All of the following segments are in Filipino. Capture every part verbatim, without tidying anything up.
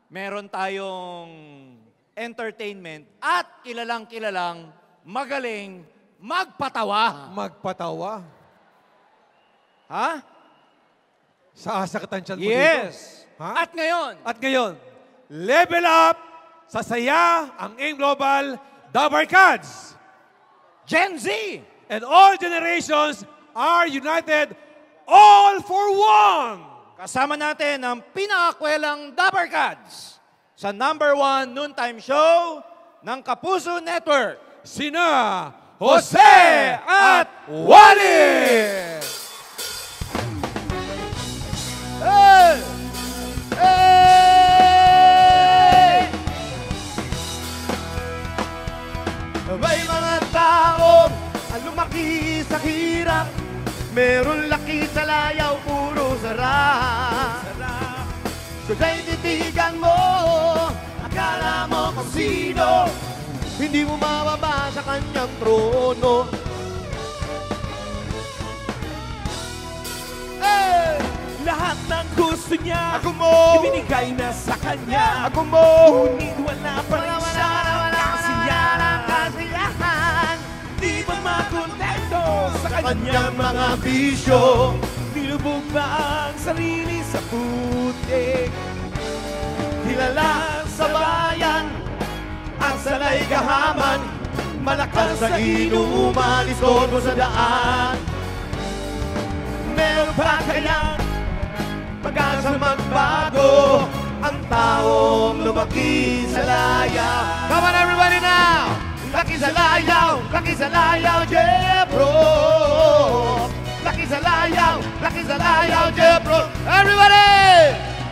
meron tayong entertainment at kilalang-kilalang magaling magpatawa. Magpatawa? Ha? Sa asakatan siya mo dito? Yes. Ha? At ngayon, At ngayon, level up sa saya ang A I M Global Dabarkads. Gen Z. And all generations are united all for one. Kasama natin ang pinakakwelang Dabarkads sa number one noontime show ng Kapuso Network. Sina Jose at Wally! Hey! Hey! May mga taong ang lumaki sa hirap, meron laki sa layaw, puro sarap. Siya'y titigan mo, akala mo kung sino, hindi mo mababa sa kanyang trono. Hey! Lahat ng gusto niya, Ako mo! ibinigay na sa kanya. Ako mo! Ngunit wala pa rin siya ng kasiyahan. kasiyahan. Di ba makontento sa Kanyang kanyang mga bisyo, nilubog ba ang sarili sa putik? kilala sa bayan, ang salay gahaman, malakas sa inuman, lisod mo sa daan. Meron pa kayang pag-asa magbago ang taong lumaki sa layaw? Come on everybody now! Laki sa layaw, laki sa layaw, Jebro! Laki sa layaw, laki sa layaw, Jebro! Everybody!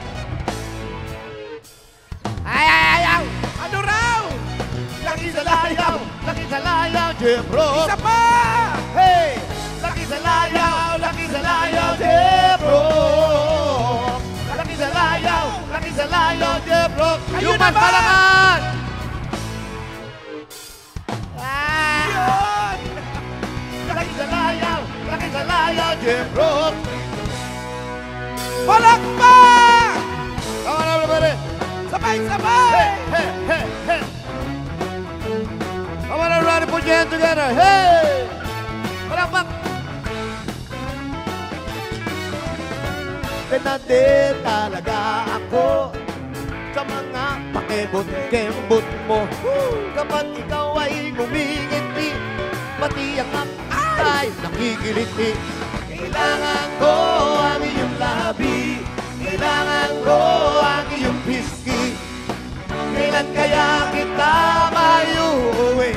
Ay, ay, ay, ay! Ano raw? Laki sa layaw, laki sa layaw, Jebro! Isa pa! Hey! Laki sa layaw, laki sa layaw, Jebro! Laki sa layaw, laki sa layaw, Jebro! Kayo Yung naman! palakan! Ah! Yun! Laki sa layaw, laki sa layaw, Jebro! Palakpak! Come on everybody! Sabay-sabay! Hey, hey, hey, hey! Come on everybody, put your hands together! Hey! Palakpak! Pinade talaga ako sa mga pakibot-kembot mo. Kapag ikaw ay ngumingiti, pati ang apis ay nakikiliti. Kailangan ko ang iyong labi, kailangan ko ang iyong piski. Kailan kaya kita mayuwi?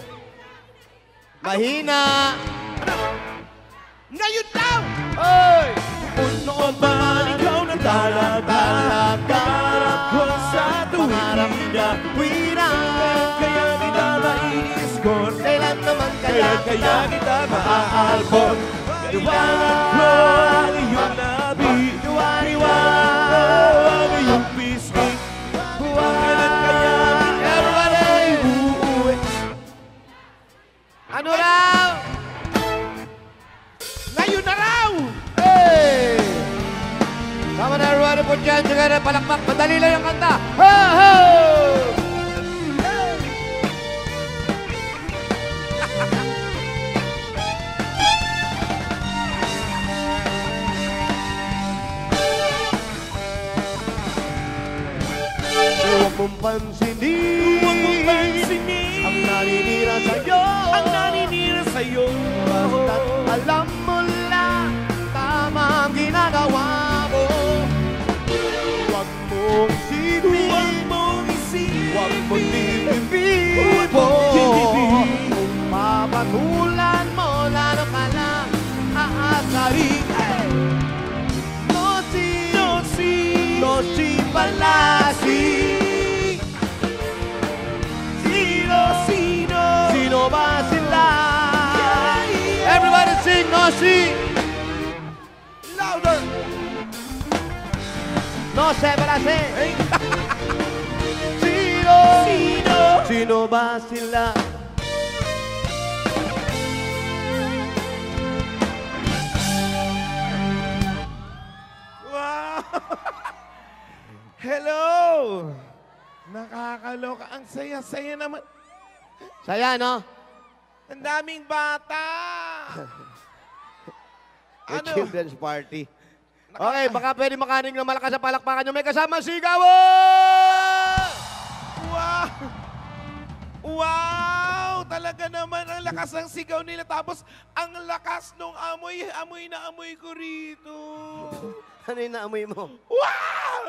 Mahina! Ngayon daw! Oy! Puno ba ikaw na talaga? Pangarap ko sa Pangarap tuwing na tuwira. kaya kita maiiskon. Kailan naman kaya Kaya kaya kita maaalpon. Kailangan ko ang iyong labi. Iwan-iwan ang iyong pisngi. Kailan kaya kita Everybody! uuwi? Ano raw? Ngayon na raw! Hey! Come on everybody, put your hands together, palakpak, madali lang yung kanta. Ho! Ho! Huwag mong pansinin, Huwag mong pansinin ang naninira sa'yo. ang naninira sa'yo. Basta't alam mo lang tama ang ginagawa mo. Huwag mong isipin, Huwag mong isipin. huwag mong titipin Huwag mo. mong titipin. Kung papatulan mo, lalo ka lang aasarin. Hey! No si, No, si no si palasi. Sino, sino? Sino ba sila? Everybody sing, no si. Louder! No se palasi. Sino? Sino? Sino ba sila? Hello! Nakakaloka. Ang saya-saya naman. Saya, no? Ang daming bata. May Ano? children's party. Okay, baka pwede makaning na malakas sa palakpakan nyo. May kasama sigawan! Wow! Wow! Talaga naman ang lakas ng sigaw nila. Tapos ang lakas nung amoy. Amoy na amoy ko rito. Ano yung naamoy mo? Wow!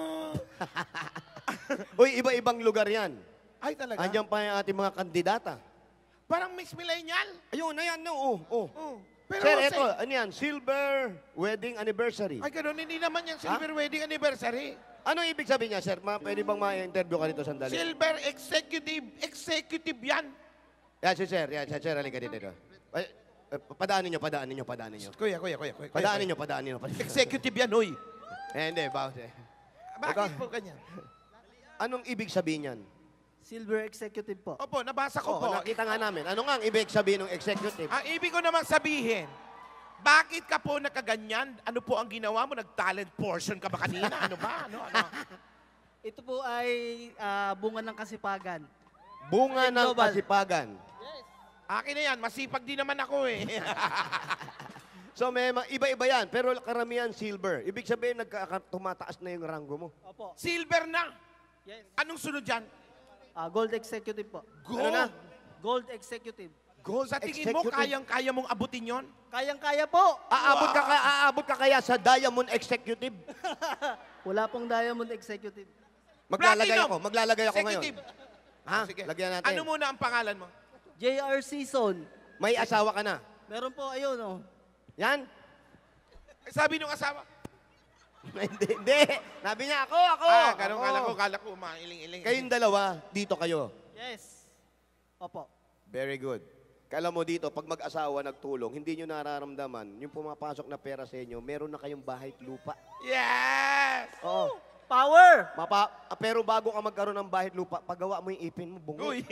Uy, iba-ibang lugar yan. Ay, talaga? Andiyan pa yung ating mga kandidata. Parang Miss Millennial. Ayun, ayan, no. Oh, oh. Oh. Pero Sir, Jose, eto, ano yan? Silver wedding anniversary. ay, ganun. Hindi naman yung silver wedding anniversary. Anong ibig sabihin niya, sir? Ma, pwede bang ma-interview ka dito sandali? Silver executive. Executive yan. Yan, si sir. Yan, si sir. Halika dito. dito. Ay, eh, padaanin nyo, padaanin nyo, padaanin nyo. Kuya, kuya, kuya. kuya Padaanin nyo, padaanin nyo. padaanin nyo. Executive yan, hoy. Eh, hindi, bawas eh. Bakit po ganyan? Anong ibig sabihin yan? Silver Executive po. Opo, nabasa ko Oo, po. nakita nga namin. Ano nga ang ibig sabihin ng executive? Ang ibig ko naman sabihin, bakit ka po nakaganyan? Ano po ang ginawa mo? Nag-talent portion ka ba kanina? Ano ba? Ano, ano? Ito po ay ah, bunga ng kasipagan. Bunga ng Global. kasipagan. Akin na yan. Masipag din naman ako eh. So, may ma- iba-iba yan. Pero karamihan silver. Ibig sabihin, nagka- tumataas na yung rango mo. Opo. Silver na. Yes. Anong sunod dyan? Ah, Gold Executive po. Gold. Ano na? Gold Executive. Gold Sa tingin mo, executive. kayang-kaya mong abutin yon? Kayang-kaya po. Aabot ka, ka, aabot ka kaya sa Diamond Executive? Wala pong Diamond Executive. Maglalagay Platinum. ako, maglalagay ako ngayon. Executive. Ha? Sige. Lagyan natin. Ano muna ang pangalan mo? J R Season. May asawa ka na. Meron po, ayun oh. Yan? Eh, Sabi nung asawa. hindi, hindi. Sabi niya, ako, ako. Ah, ganun ako. kala ko, kala ko, umailing-iling. Kayong dalawa, dito kayo. Yes. Opo. Very good. Kala mo dito, pag mag-asawa nagtulong, hindi nyo nararamdaman, yung pumapasok na pera sa inyo, meron na kayong bahay at lupa. Yes! Oo. Power! Mapa, ah, pero bago ka magkaroon ng bahay at lupa, paggawa mo yung ipin mo, bungo. Uy!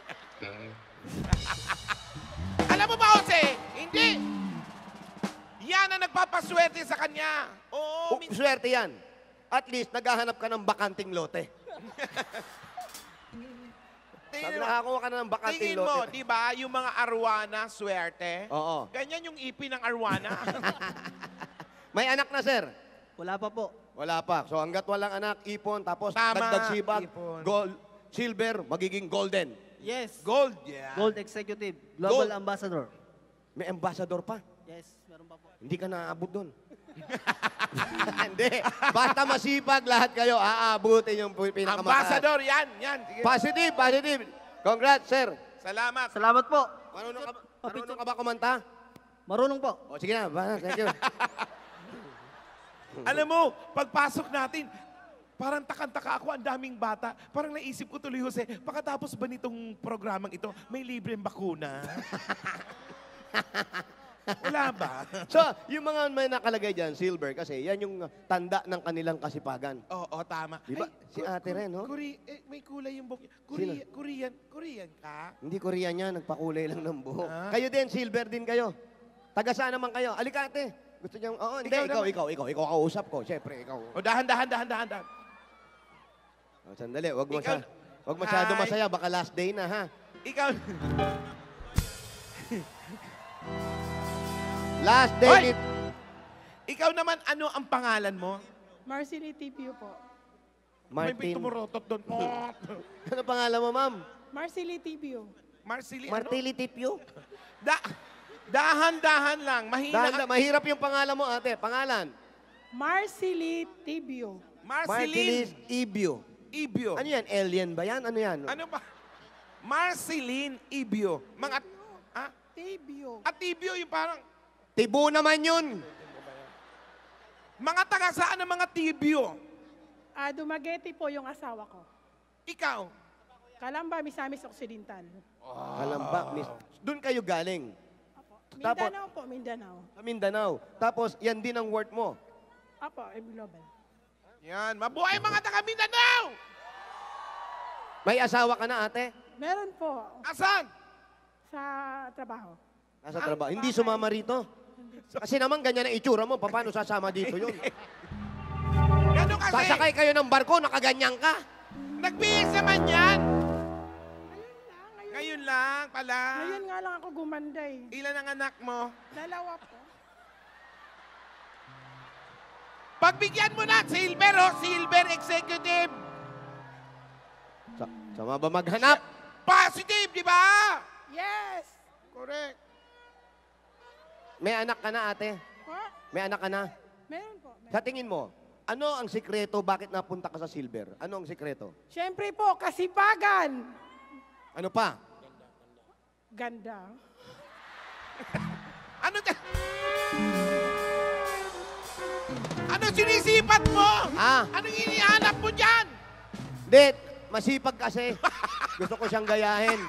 Alam mo ba, Jose? Hindi! Yan ang nagpapaswerte sa kanya. Oo, Oh, min- swerte yan. At least, naghahanap ka ng bakanting lote. Sabi, tingin mo, nakakuha ka na ng bakanting tingin mo, lote. di ba, yung mga arwana, swerte, Oo. ganyan yung ipin ng arwana. May anak na, sir. Wala pa po. Wala pa. So, hanggat walang anak, ipon, tapos Tama, dagdag sibag, ipon. gold, silver, magiging golden. Yes. Gold, yeah. Gold Executive. Global Gold. Ambassador. May ambassador pa. Yes, meron pa po. Hindi ka naaabot doon. Hindi. Basta masipag lahat kayo, aabutin yung pinakamataas. Ambassador, yan, yan. Sige. Positive, positive. Congrats, sir. Salamat. Salamat po. Marunong ka, ba- marunong ka ba kumanta? Marunong po. O, sige na. Bana, thank you. Alam mo, pagpasok natin, parang takang-taka ako, ang daming bata. Parang naisip ko tuloy, Jose, pagkatapos ba nitong programang ito, may libreng bakuna? Wala ba? So, yung mga may nakalagay dyan, silver, kasi yan yung tanda ng kanilang kasipagan. Oo, tama. Di ba? Ay, Si Ko- ate rin, no? Kuri, eh, may kulay yung buhok. Korea, Korean, Korean ka? Hindi Korean yan, nagpakulay lang ng buhok. Ah. Kayo din, silver din kayo. Taga saan naman kayo? Alicante. Gusto niyang, oo, hindi, Ikaw ikaw, naman. ikaw, ikaw, ikaw, kausap ko. Siyempre, ikaw. O, dahan, dahan, dahan, dahan, dahan. Oh, sandali, wag mo Ikaw- siya. Wag masyado Hi. masaya, baka last day na, ha? Ikaw, Last day Hoy! ni... ikaw naman, ano ang pangalan mo? Marcely Tipio po. May may Martin. tumurotot doon. Ano pangalan mo, ma'am? Marcely Tipio. Marceli, ano? Martili Tipio? Da, dahan-dahan lang. Mahina. Dahan, mahirap yung pangalan mo, ate. Pangalan? Marcely Tibio. Marceline Martilis Ibio. Ibio. Ano yan? Alien ba yan? Ano yan? Ano ba? Marceline Ibio. Mga, ah? Tibio. At Ibio yung parang, Tibo naman yun. mga taga saan ang mga Tibio? Ah, Dumaguete po yung asawa ko. Ikaw. Calamba, Misamis Occidental. Alam ba, miss? Doon kayo galing. Tapos- Mindanao po, Mindanao. Sa Mindanao. Tapos, yan din ang work mo. Apo, M Global. Yan. Mabuhay mga taga Mindanao! May asawa ka na, ate? Meron po Asan? sa trabaho. Nasa trabaho. Hindi sumama rito. Kasi naman ganyan ang itsura mo. Paano sasama dito yun? Ganun kasi? Sasakay kayo ng barko, nakaganyan ka. Nagbihis naman yan. Ngayon lang, ngayon. Ngayon lang pala. Ngayon nga lang ako gumanda eh. Ilan ang anak mo? Dalawa po. Pagbigyan mo na, silver oh, silver executive. Sa, sama ba maghanap? Positive, di ba? Yes! Correct. May anak ka na, ate. Po? May anak ka na. Meron po. Meron. Sa tingin mo, ano ang sikreto bakit napunta ka sa silver? Ano ang sikreto? Siyempre po, kasipagan. Ano pa? Ganda. Ano te? Ano sinisipat mo? Ah. Anong inihanap mo dyan? Hindi, masipag kasi. Gusto ko siyang gayahin.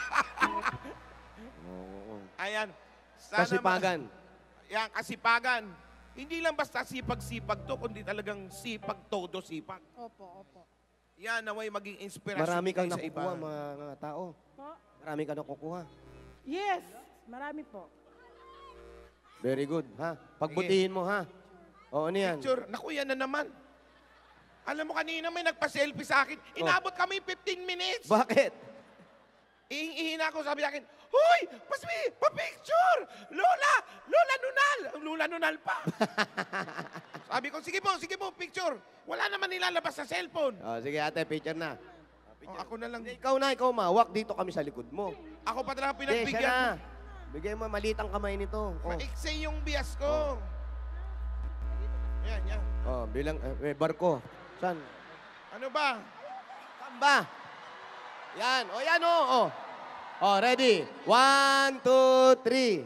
Ayan. Sana Kasipagan. Ma- yan, kasipagan. Hindi lang basta sipag-sipag to, kundi talagang sipag todo sipag. Opo, opo. Yan, naway maging inspirasyon Marami kang tayo sa iba. nakukuha, mga, mga tao. Po? Marami kang nakukuha. Yes! Marami po. Very good, ha? Pagbutihin mo, ha? O, ano yan? Picture, naku, yan na naman. Alam mo, kanina may nagpa-selfie sa akin. Inabot kami fifteen minutes. Bakit? Ihing-ihina ako, sabi sa akin, Hoy! Pasmi! Pa-picture! Lola! Lola Nunal! Lola Nunal pa. Sabi ko, sige po, sige po, picture. Wala naman nilalabas sa cellphone. O, sige ate, picture na. Oh, ako na lang. Hindi, ikaw na, ikaw mawak. Dito kami sa likod mo. Ako pa talaga Hindi, siya pinagbigyan. na. Bigay mo, maliit ang kamay nito. Oh. Maikse yung bias ko. Yan, yan. Oh, bilang, eh, barko. San? Ano ba? Saan ba? Yan. O, yan, o. Oh. Oh, ready? One, two, three.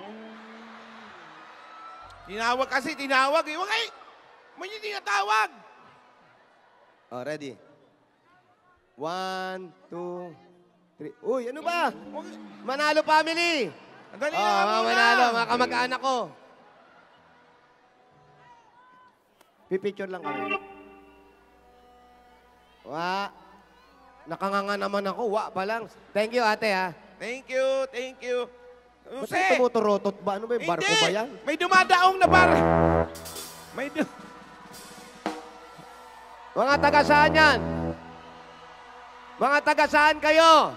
Tinawag kasi, tinawag. Eh, okay. May hindi tinatawag. Oh, ready? One, two, three. Uy, ano ba? Okay. Manalo family. Ang dali Oh, na nga mga muna. manalo, mga kamag-anak ko. Pipicture lang kami. Wa. Nakanganga naman ako. Wa pa lang. Thank you, ate, ha. Thank you, thank you. Ba't Jose! may tumuturotot ba? Ano ba yung barko Hindi! ba yan? May dumadaong na bar. May du... Mga taga saan yan? Mga taga saan kayo?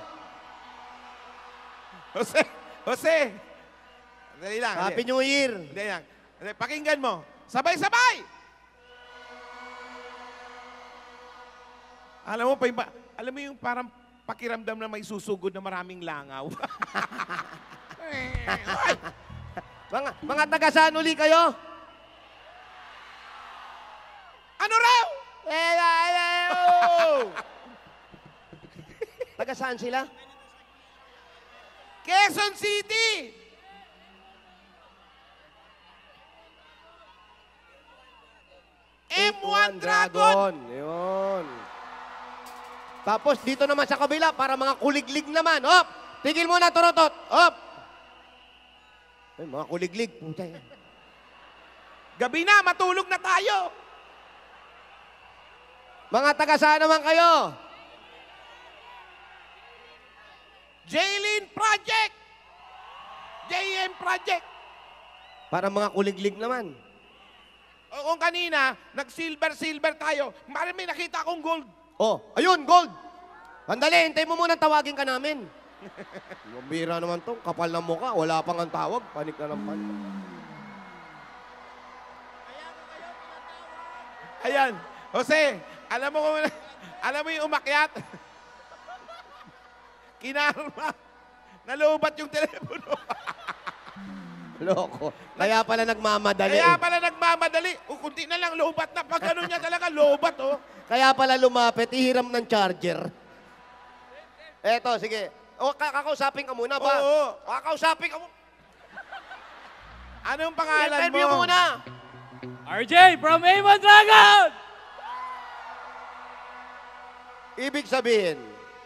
Jose! Jose! Dali lang. Happy dali. New Year. Dali lang. Dali, pakinggan mo. Sabay-sabay! Alam mo, pa iba, alam mo yung parang pakiramdam na may susugod na maraming langaw. Mga, mga taga saan uli kayo? Ano raw? Taga saan sila? Quezon City! M one Dragon! Yun. Tapos dito naman sa kabila, para mga kuliglig naman. Hop! Tigil muna, turotot. Hop! Ay, mga kuliglig. Puta yan. Gabi na, matulog na tayo! Mga taga saan naman kayo? Jaylin Project! J M Project! Para mga kuliglig naman. O kung kanina, nag-silver-silver tayo, marami nakita akong gold. Oh, ayun, gold. Andali, hintay mo muna tawagin ka namin. Mabira naman to, kapal ng mukha, wala pang ang tawag, panik na ng panik. Ayan, Jose, alam mo kung alam mo yung umakyat? Kinarma. Nalubat yung telepono. Loko. Kaya pala nagmamadali. Kaya eh. pala nagmamadali. O, kunti na lang, lubat na. Pag gano'n niya talaga, lubat, oh. Kaya pala lumapit, ihiram ng charger. Eto, sige. O, kakausapin ka muna ba? Oo. Kakausapin ka muna. Anong pangalan Interview mo? muna. R J from M one Dragon! Ibig sabihin,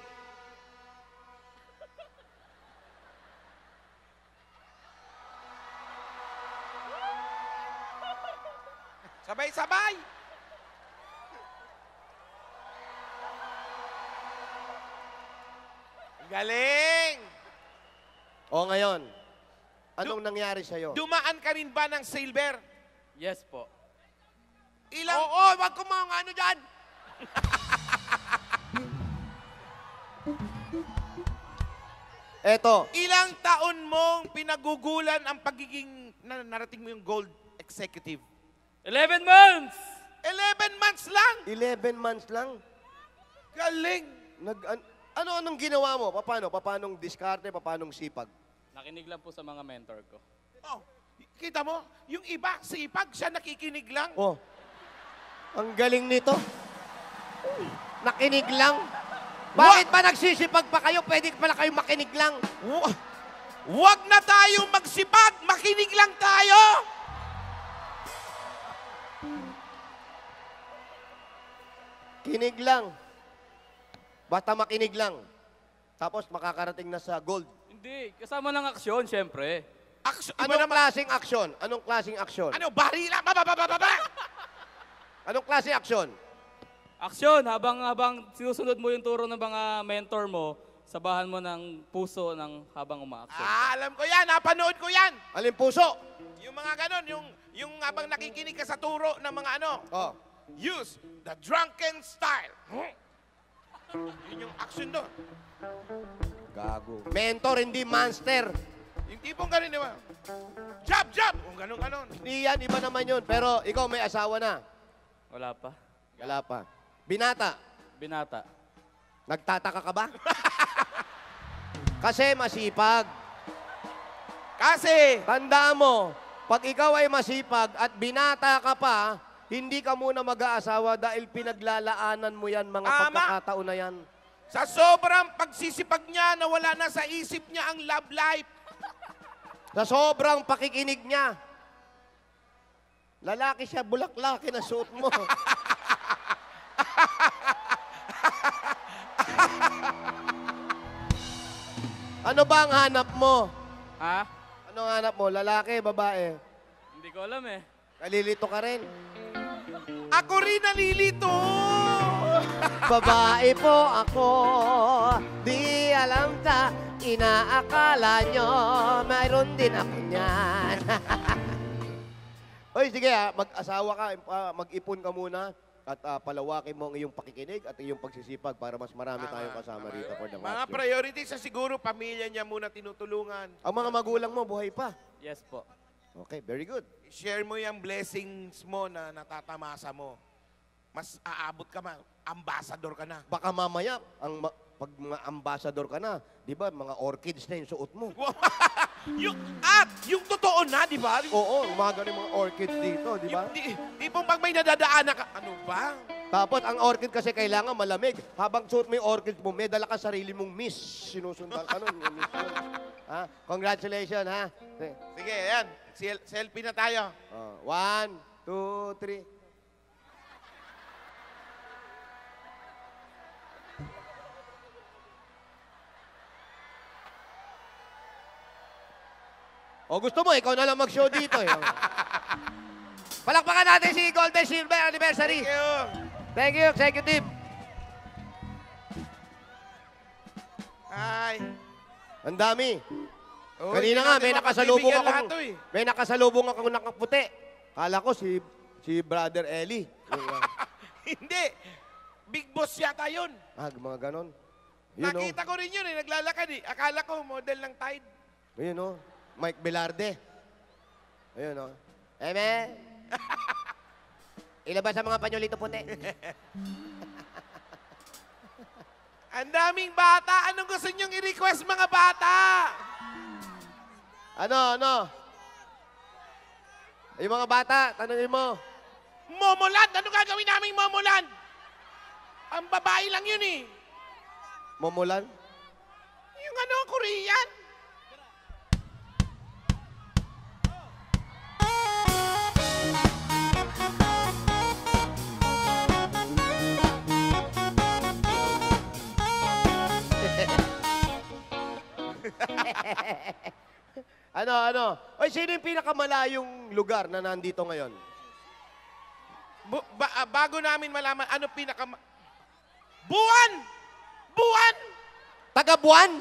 Sabay-sabay. Galing! o ngayon, anong nangyari sa'yo? Dumaan ka rin ba ng silver? Yes po. Ilang... Oo, wag ko mga ano dyan. Eto, Ilang taon mong pinagugulan ang pagiging na narating mo yung gold executive? eleven months! eleven months lang! eleven months lang. Galing! Nag, an- ano anong ginawa mo? Paano? Paanong diskarte? Paanong sipag? Nakinig lang po sa mga mentor ko. Oh, kita mo, yung iba, sipag, siya nakikinig lang. Oh, ang galing nito. Nakinig lang. Bakit ba nagsisipag pa kayo? Pwede pala kayo makinig lang. Wa- Huwag na tayong magsipag, makinig lang tayo! Kinig lang. Basta makinig lang. Tapos makakarating na sa gold. Hindi, kasama ng aksyon, syempre. Action, iba Anong naman, klaseng aksyon? Anong klaseng aksyon? ano, barila, bababababa! Anong klaseng aksyon? Aksyon, habang habang sinusunod mo yung turo ng mga mentor mo, sabahan mo ng puso ng habang umaaksyon. Ah, alam ko yan, napanood ko yan. Alin puso? Yung mga ganon, yung, yung habang nakikinig ka sa turo ng mga ano, Oh. use the drunken style. Yun yung action doon. Gago. Mentor, hindi monster. Yung tipong ganon, di ba? Jab, jab! Kung ganon, ganon. Hindi yan, iba naman yun. Pero ikaw may asawa na. Wala pa. Wala pa. Binata, Binata. nagtataka ka ba? Kasi masipag. Kasi, Tandaan mo, pag ikaw ay masipag at binata ka pa, hindi ka muna mag-aasawa dahil pinaglalaanan mo yan, mga Tama. pagkakataon na yan. sa sobrang pagsisipag niya, nawala na sa isip niya ang love life. Sa sobrang pakikinig niya. Lalaki siya, bulaklaki na suot mo. Ano ba ang hanap mo? Ha? Ano ang hanap mo? Lalaki, babae? Hindi ko alam eh. Kalilito ka rin. Ako rin nalilito. Babae po ako, di alam ta, inaakala nyo, mayroon din ako niyan. Oy, sige ha, mag-asawa ka, ah, mag-ipon ka muna, at ah, palawakin mo ang iyong pakikinig at iyong pagsisipag para mas marami tayong kasama rito for the Mga match. priorities sa siguro, pamilya niya muna tinutulungan. Ang mga magulang mo, buhay pa. Yes po. Okay, very good. Share mo yung blessings mo na natatamasa mo. Mas aabot ka ma, ambassador ka na. Baka mamaya, ang ma- pag mga ambassador ka na, di ba, mga orchids na yung suot mo. yung, at, yung totoo na, di ba? Oo, mga ganun mga orchids dito, di ba? Yung, di, di pong pag may nadadaanan ka, ano ba? Tapos, ang orchid kasi kailangan malamig. Habang suot mo yung orchid mo, may dala ka sarili mong miss. Sinusundan ka nun, yung miss yun. Ha? Congratulations, ha? Sige. Sige, ayan. Sel- selfie na tayo. Oh, one, two, three. O gusto mo, ikaw na lang mag-show dito. Eh. Palakpakan natin si Golden Silver Anniversary. Thank you. Thank you, Executive. Hi. Ang dami. Oh, Kanina hindi nga, natin may nakasalubong mapagbibigyan lahat akong, to eh. may nakasalubong akong nakaputi. Kala ko si si Brother Eli. Yung, ah, Hindi. Big boss yata yun. ah, mga ganon. Yun o. Nakita ko rin yun eh. Naglalakad eh. Akala ko model ng Tide. Yun o. Mike Velarde. Ayun o. Eme. Ilabas ang mga panyolito puti. Ang daming bata. Anong gusto niyong i-request mga bata? Ano, ano? Yung mga bata, tanongin mo. Momoland. Ano gagawin namin Momoland? Ang babae lang yun eh. Momulan? Yung ano, Korean. Ano, ano? Oy, sino yung pinakamalayong lugar na nandito ngayon? Bu- ba- ah, bago namin malaman ano pinaka... Buwan! Buwan! Tagabuan?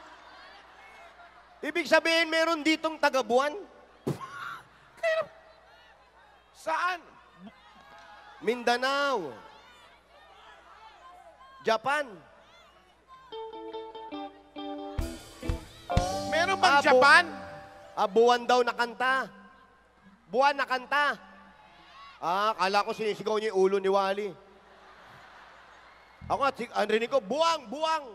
Ibig sabihin, meron ditong tagabuan? Saan? Mindanao. Japan. Meron bang Ah, bu- Japan? Ah, buwan daw na kanta. Buwan na kanta. Ah, kala ko sinisigaw niyo yung ulo ni Wally. Ako nga, si- ang rinig ko, buwang, buwang.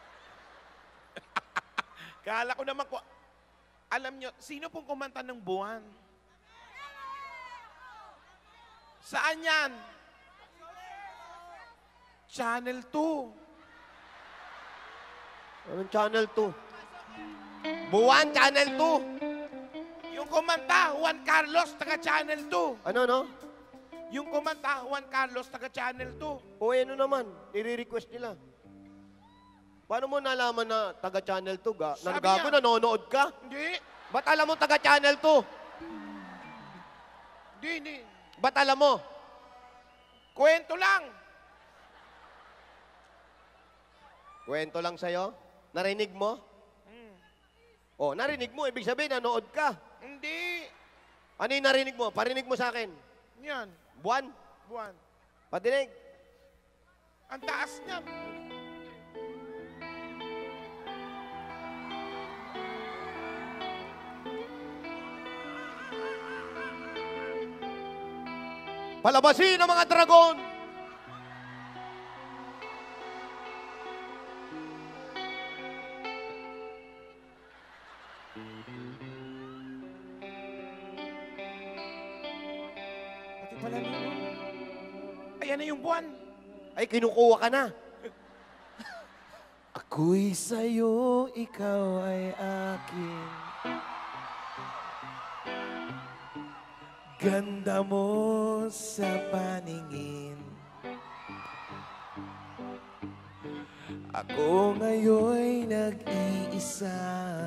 Kala ko naman ko, alam nyo, sino pong kumanta ng buwan? Saan yan? Channel two. Anong channel two? Buwan, channel two. Yung kumanta, Juan Carlos, taga Channel two. Ano, no? Yung kumanta, Juan Carlos, taga Channel two. O ano naman, nire-request nila. Paano mo nalaman na taga-channel two? Ga? Sabi Nagago, niya. nanonood ka? Hindi. Ba't alam mo taga-channel two? Hindi, hindi. Ba't alam mo? Kwento lang. Kwento lang sa'yo? Narinig mo? Oh, narinig mo. Ibig sabihin, nanood ka. Hindi. Ano yung narinig mo? Parinig mo sa akin. Yan. Buwan? Buwan. Patinig. Ang taas niya. Palabasin ang mga dragon! Pati pala nyo. Ayan na yung buwan. Ay, kinukuha ka na. Ako'y sa'yo, ikaw ay akin. Ganda mo sa paningin. Ako ngayon'y nag-iisa.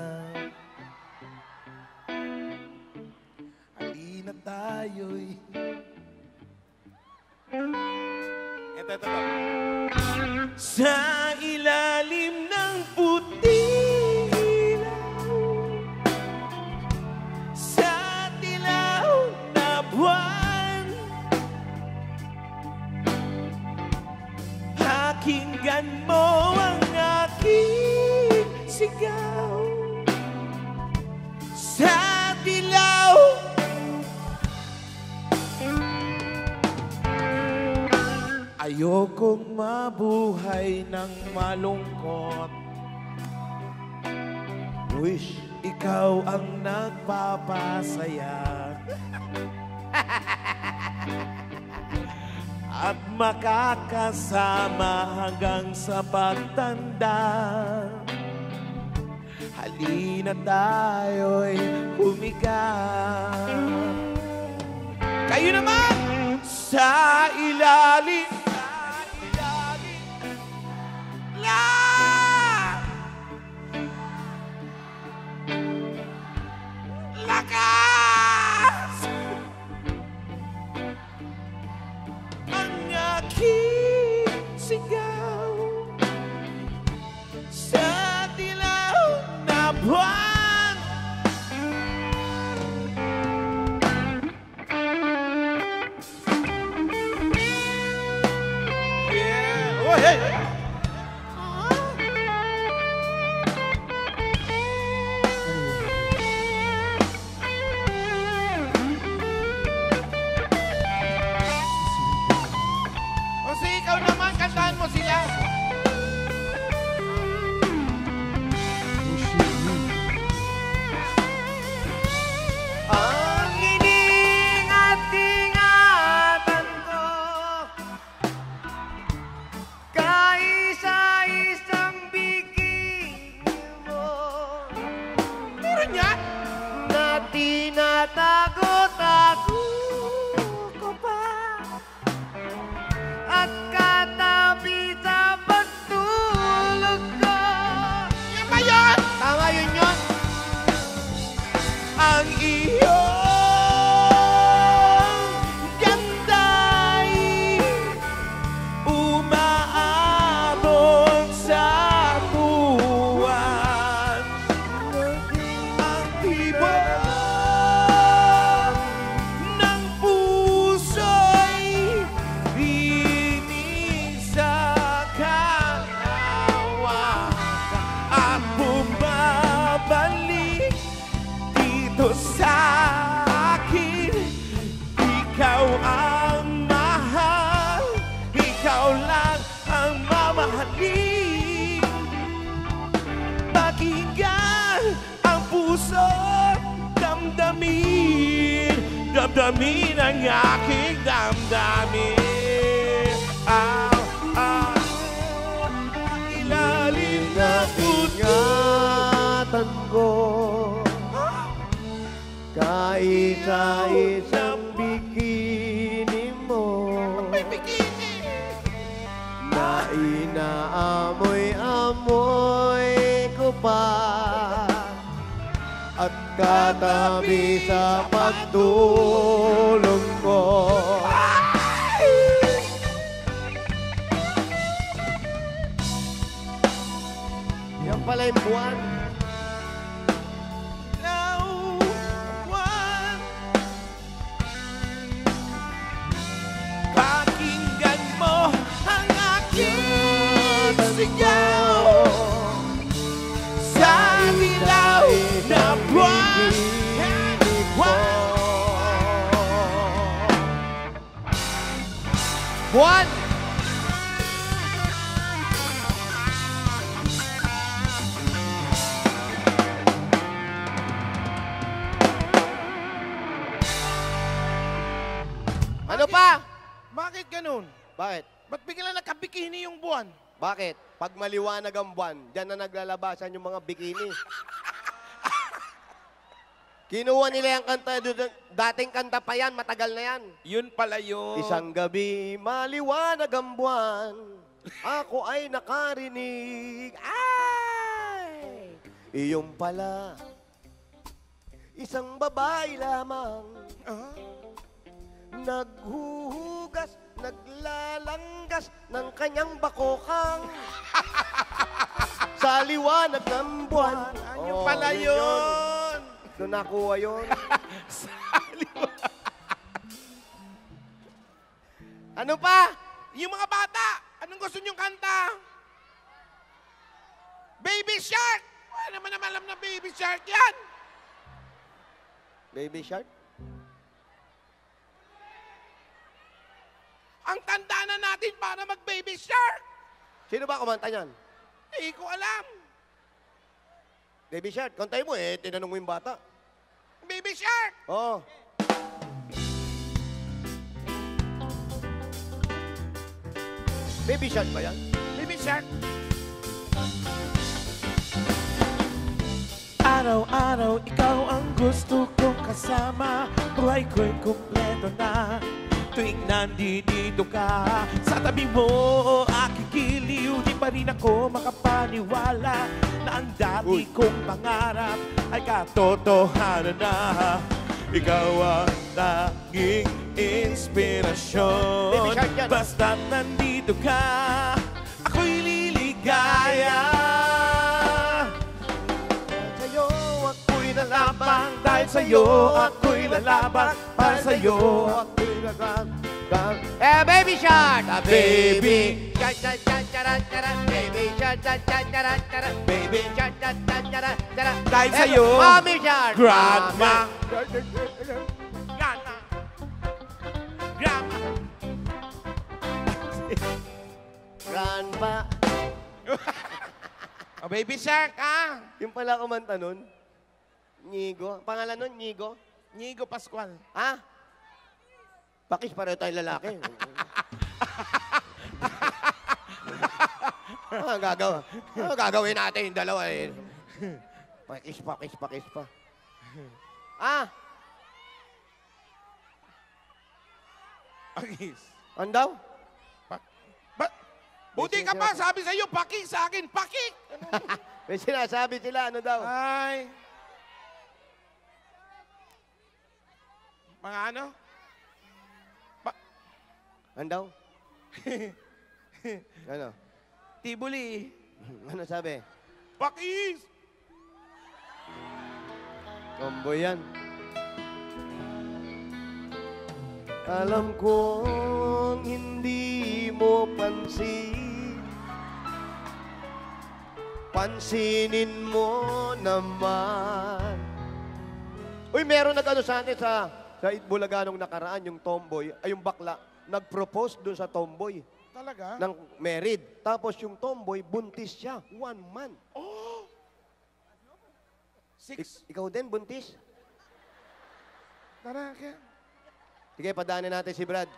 Halina tayo'y... Ito, ito, ito. Sa ilalim ng puting ilaw, sa dilaw na buwan, pakinggan mo ang aking sigaw. Sa dilaw, ayokong mabuhay ng malungkot. Wish ikaw ang nagpapasaya. At makakasama hanggang sa pagtanda. Halina tayo'y humiga. Kayo naman! Sa ilalim, sa ilalim, la! Lakas! Ang aking sigaw sa dilaw na buwan. Yeah! Oh, hey! O si ikaw naman, kantahan mo sila. damdamin ang aking damdamin. Aw, aw, ilalim na puso. Ingatan ko kaisa-isang bikini mo na inaamoy-amoy ko pa at katabi sa pagtulog ko. Yan pala yung buwan. Pakinggan mo ang aking sigaw sa dilaw na buwan. Buwan! Ano pa? Bakit ganun? Bakit? Ba't bigla nakabikini yung buwan? Bakit? Pag maliwanag ang buwan, dyan na naglalabasan yung mga bikini. Kinuha nila yung kanta, doon- dating kanta pa yan, matagal na yan. Yun pala yun. Isang gabi, maliwanag ang buwan, ako ay nakarinig. Ay! Iyong pala, isang babae lamang, Ah? naghuhugas, naglalanggas ng kanyang bakokang sa liwanag ng buwan. Yun Oh, pala yun yun. Doon nakuha yun. Ano pa? Yung mga bata, anong gusto nyong kanta? Baby Shark! Wala naman naman alam na Baby Shark yan. Baby Shark? Ang tanda na natin para mag-Baby Shark. Sino ba kumanta niyan? Hindi ko alam. Baby Shark, kantayin mo eh. Tinanong mo yung bata. Baby Shark! Oo. Baby Shark ba yan? Baby Shark! Araw-araw ikaw ang gusto kong kasama. Buhay ko'y kumpleto na tuwing nandito ka. Sa tabi mo, aking giliw. Di pa rin ako makapaniwala na ang dati kong pangarap ay katotohanan na. Ikaw ang tanging inspirasyon. Baby Shark yan. Basta't nandito ka, ako'y liligaya. Sa'yo ako'y Lamang dahil sa'yo ako'y lalaban. Para sa'yo ako'y lalaban. Eh, Baby Shark! Ah, baby! Shark, shark, shark, shark, shark, baby shark, shark, shark, shark, shark, baby shark, shark, shark, shark, shark. Dahil Eh, sa'yo, Mommy Shark! Grandma. Grandma! Grandma! Grandma. Oh, Baby Shark, ah! Yung pala kumanta nun, Nyigo. Pangalan nun, Nyigo? Nigo Pascual. Ha? Pakis, pareho tayong lalaki. ah, gagawa. Ah, gagawin natin yung dalawa eh. Pakis, pakis, pakis pa. Ah, Pakis. ano daw? Ba- Buti ka pa, sabi sa'yo, pakik sa akin, pakik! May sinasabi sila, ano daw? Ay. Mga ano? Ano daw? ano? Tibuli. Ano sabi? Pakis! Combo yan. Alam kong hindi mo pansin. Pansinin mo naman. Uy, meron nag-ano sa atin sa, sa Bulaga nung nakaraan, yung tomboy, ay yung bakla, nag-propose doon sa tomboy Talaga? ng married. Tapos yung tomboy, buntis siya. One month. Oh! Six. Ik- ikaw din, buntis? Tara, kaya. Sige, padaanin natin si Brad.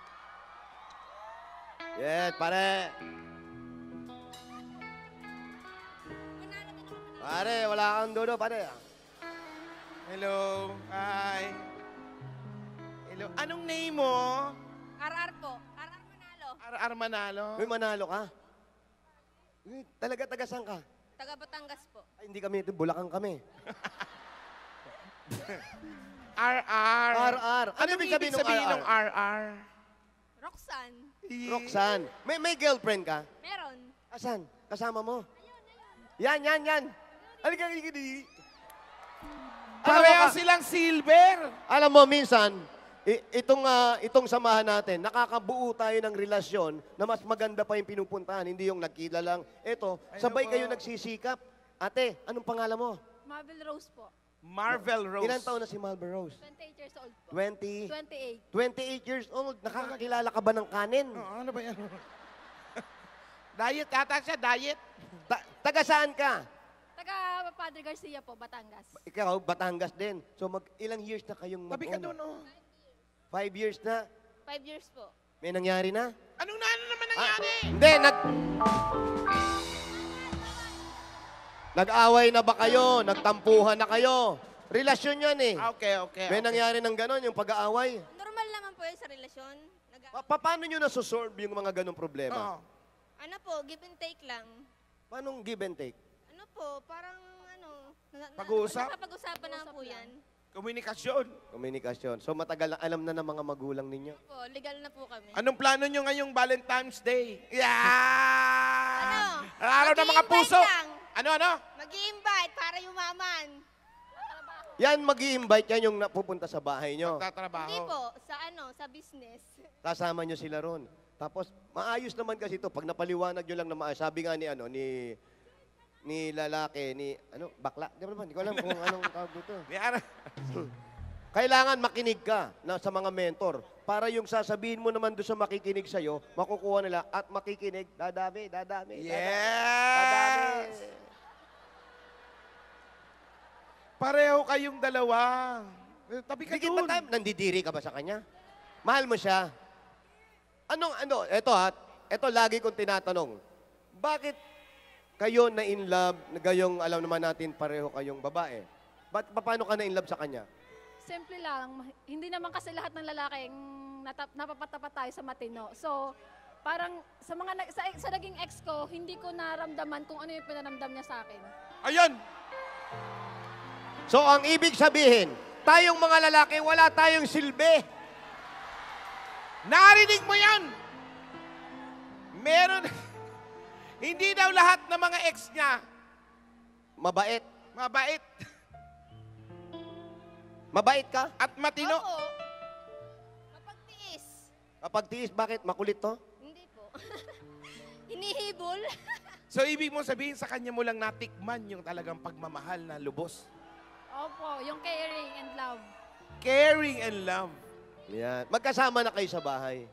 Yes, pare. Pare, wala kang dulo, pare. Hello. Hi. Hello. Anong name mo? R R po. R R Manalo. R R Manalo. Uy, manalo ka. Uy, talaga tagasan ka. Taga Batangas po. Ay, hindi kami ito, Bulacan kami. R R. R R. Ano Anong ibig sabihin ng sabihin R R? ng R R? Roxanne. Roxanne. May, may girlfriend ka? Meron. Asan? Kasama mo? Yan, yan, yan. Halika, halika, halika. Pareha Alam mo, silang silver. alam mo, minsan, i- itong, ah, itong samahan natin, nakakabuo tayo ng relasyon na mas maganda pa yung pinupuntahan, hindi yung nagkila lang. Ito, sabay po. kayo nagsisikap. Ate, anong pangalan mo? Marvel Rose po. Marvel Rose. Ilan taon na si Marvel Rose? twenty-eight years old po. twenty? twenty-eight. twenty-eight years old. Nakakakilala ka ba ng kanin? Oh, ano ba yan? Diet ata siya, diet. Ta- taga saan ka? Taga Padre Garcia po, Batangas. Ikaw, Batangas din. So, mag ilang years na kayong Tabi ka mag-on? doon, oh. Five years na. Five years po. May nangyari na? Anong na, ano naman Ah, nangyari? hindi, nag... Nag-away na ba kayo? Nagtampuhan na kayo? Relasyon yan eh. Ah, okay, okay. May okay. nangyari ng ganon, yung pag-aaway. Normal naman po yun sa relasyon. Nag- Pa- pa- paano nyo nasosolve yung mga ganong problema? Oo. ano po, give and take lang. Paano give and take? Ano po, parang ano... Na, na- Pag-uusap? Napapag-usapan na po yan. Komunikasyon. Komunikasyon. So matagal na alam na ng mga magulang ninyo. Po, legal na po kami. Anong plano nyo ngayong Valentine's Day? Yeah! Ano? Araw ng mga Mag-i-invite puso. lang. Ano, ano? Mag-i-invite para yumaman. Yan, mag invite yan yung napupunta sa bahay nyo. Tatrabaho. Hindi po, sa ano, sa business. Kasama nyo sila ron. Tapos, maayos naman kasi ito. Pag napaliwanag nyo lang na maayos, sabi nga ni, ano, ni, ni lalaki, ni, ano, bakla. Di ba naman, hindi ko alam kung anong tawag dito. Ni Ara. Kailangan makinig ka na sa mga mentor para yung sasabihin mo naman doon sa makikinig sa'yo, makukuha nila at makikinig, dadami, dadami, dadami. Yes! Pareho kayong dalawa. Eh, Tabi ka Dikit doon. ba tayo? Nandidiri ka ba sa kanya? Mahal mo siya? Anong, ano, eto ha, eto lagi kong tinatanong. Bakit kayo na in love, na gayong alam naman natin pareho kayong babae? Ba't, paano ka na in love sa kanya? Simple lang, hindi naman kasi lahat ng lalaking natap, napapatapat tayo sa matino. So, parang sa mga nag- sa, sa naging ex ko, hindi ko naramdaman kung ano yung pinanamdam niya sa akin. Ayun! So, ang ibig sabihin, tayong mga lalaki, wala tayong silbi. Narinig mo yan! Meron... Hindi daw lahat ng mga ex niya Mabait. mabait Mabait ka? at matino. Opo. Mapagtiis. Kapagtiis, bakit? Makulit to? Hindi po. Hinihibol. So, ibig mo sabihin sa kanya mo lang natikman yung talagang pagmamahal na lubos. Opo, yung caring and love. Caring and love. Yan. Magkasama na kayo sa bahay.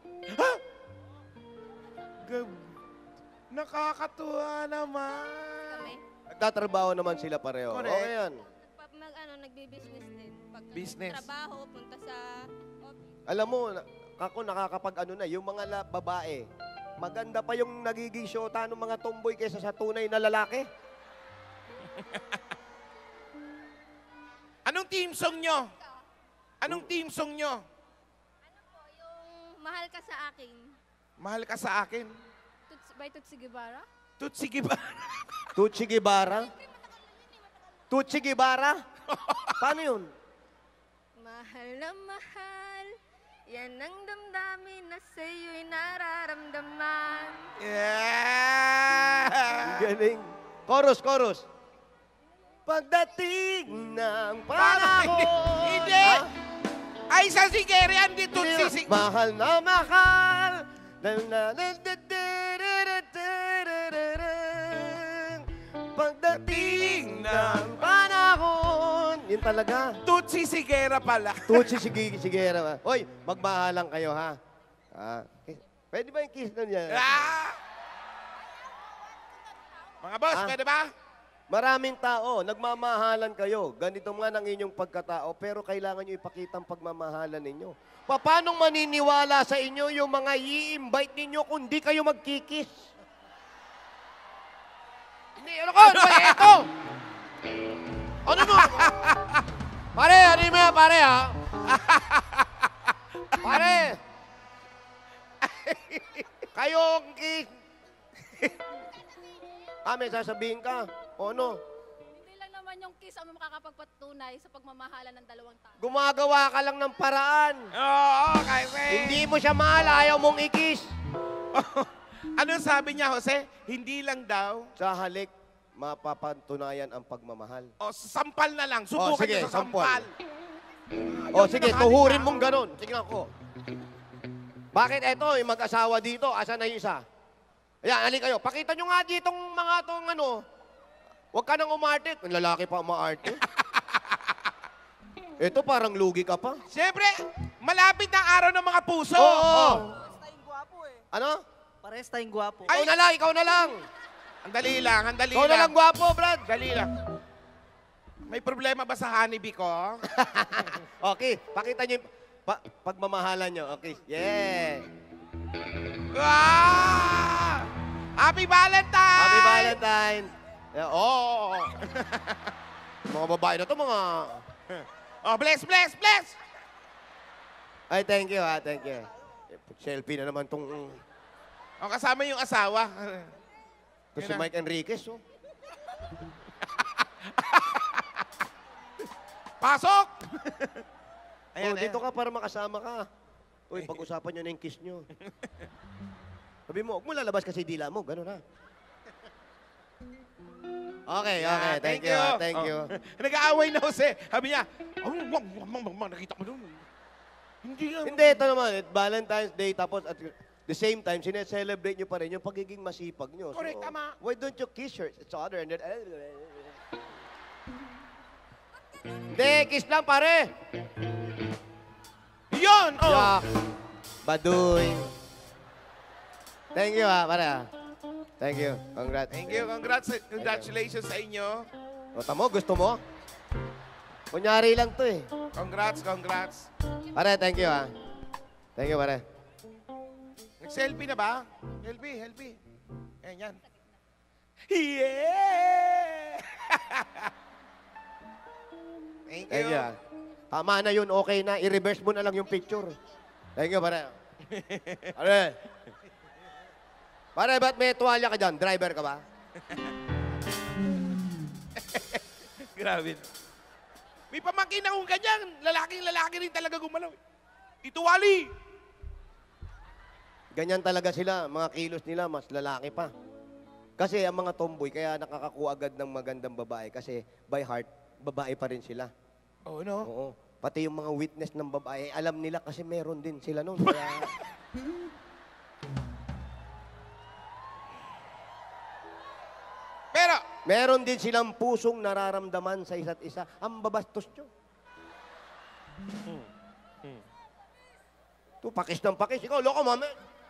Gab- Nakakatuwa naman. Kami. Nagtatrabaho naman sila pareho. Correct. Okay yan. Nagpa, mag, ano, nagbi-business din. Pag Business. trabaho, punta sa office. Alam mo, na- ako nakakapag ano na, yung mga la- babae, maganda pa yung nagiging syota ng mga tomboy kaysa sa tunay na lalaki. Anong team song nyo? Anong team song nyo? Ano po, yung mahal ka sa akin. Mahal ka sa akin. Tuts, by Tutsi Guevara? Tutsi ba? Tutsi Guevara? Tutsi Guevara? Paano yun? Mahal na mahal, yan ang damdamin na sa'yo'y nararamdaman. Yeah! Galing. Chorus, chorus. Pagdating ng Parang panahon. hindi. Hindi. Ha? Ay, sa si Gary, hindi Tutsi. Si... Mahal na mahal. Na, na, na, na, na, na, na, na, pagdating ng panahon. Yun talaga. Tutsi Sigera pala. Tutsi, sige, sige. Hoy, magmahalang kayo, ha? Ah, kiss. Pwede ba yung kiss na niya? Ah! Mga boss, Ah. pwede ba? Maraming tao, nagmamahalan kayo. Ganito nga ng inyong pagkatao, pero kailangan nyo ipakita ang pagmamahalan ninyo. Paano maniniwala sa inyo yung mga i-invite ninyo kung di kayo magkikis? Hindi, ano ko? Ano ba ito? Ano mo? Pare, ano mo yan, pare, ha? Pare! Kayong kiss... ah, may sasabihin ka? O ano? Hindi lang naman yung kiss ang makakapagpatunay sa pagmamahalan ng dalawang tao. Gumagawa ka lang ng paraan. Oo, kasi... Hindi mo siya mahal, ayaw mong ikis. Ano sabi niya, Jose? Hindi lang daw. Sa halik, mapapatunayan ang pagmamahal. O, sampal na lang. Oh, Subukan sige, niyo sa sampal. sampal. O sige, tuhurin mong ganun. Tingnan ko. Bakit eto, yung mag-asawa dito, asan na yung isa? Ayan, halika kayo. Pakita nyo nga ditong mga tong ano. Huwag ka nang umarte. Ang lalaki pa umarte. Ito parang lugi ka pa. Siyempre, malapit na araw ng mga puso. Oo. oo. Pares tayong gwapo eh. Ano? Pares tayong gwapo. Ikaw na lang, ikaw na lang. Ang dali lang, ang dali Ikaw na lang gwapo, Brad. Dali lang. May problema ba sa honeybee ko? Okay, pakita nyo yung pa pagmamahalan nyo. Okay, yeah. Ah! Happy Valentine! Happy Valentine. Yeah, oh. Mga babae na to, mga... Oh, bless, bless, bless! Ay, thank you, ha. Thank you. Selfie na naman tong... O, kasama yung asawa. to si Mike Enriquez, oh. Pasok! Ayan, oh, dito ka para makasama ka. Uy, pag-usapan nyo na yung kiss nyo. Sabi mo, huwag mo lalabas kasi dila mo. Ganun ha. Okay, okay. Yeah, Thank, you, ha. Thank Oh. you. Nag-aaway na, Jose. Sabi niya, oh, wag, wag, wag, wag, nakita ko doon. Hindi nga. Hindi, ito naman. It, Valentine's Day, tapos at the same time, sineselebrate nyo pa rin yung pagiging masipag nyo. Correct, tama. Why don't you kiss your each other? And then, hindi, kiss lang, pare. Yun! Oh. Yak. Baduy. Thank you, ha, pare. ha. Thank you. Congrats. Thank you. Congrats, congratulations sa inyo. O, tamo, gusto mo? Kunyari lang to eh. Congrats, congrats. Pare, thank you, ha. Thank you, pare. Nag-selfie na ba? Selfie, selfie. Ayan, yan. Yeah! Thank you. Thank you, ha. Tama na yun, okay na. I-reverse mo na lang yung picture. Thank you, pare. Pare. Pare, ba't may tuwalya ka dyan? Driver ka ba? Grabe. May pamangkin akong ganyan. Lalaking lalaki rin talaga gumalaw. Ito, Wally. Ganyan talaga sila. Mga kilos nila, mas lalaki pa. Kasi ang mga tomboy, kaya nakakakuha agad ng magandang babae. Kasi by heart, babae pa rin sila. Oh, no? Oo. Pati yung mga witness ng babae, alam nila kasi meron din sila noon. Kaya... Pero, meron din silang pusong nararamdaman sa isa't isa. Ang babastos nyo. Ito, pakis ng pakis. Ikaw, loko, mami.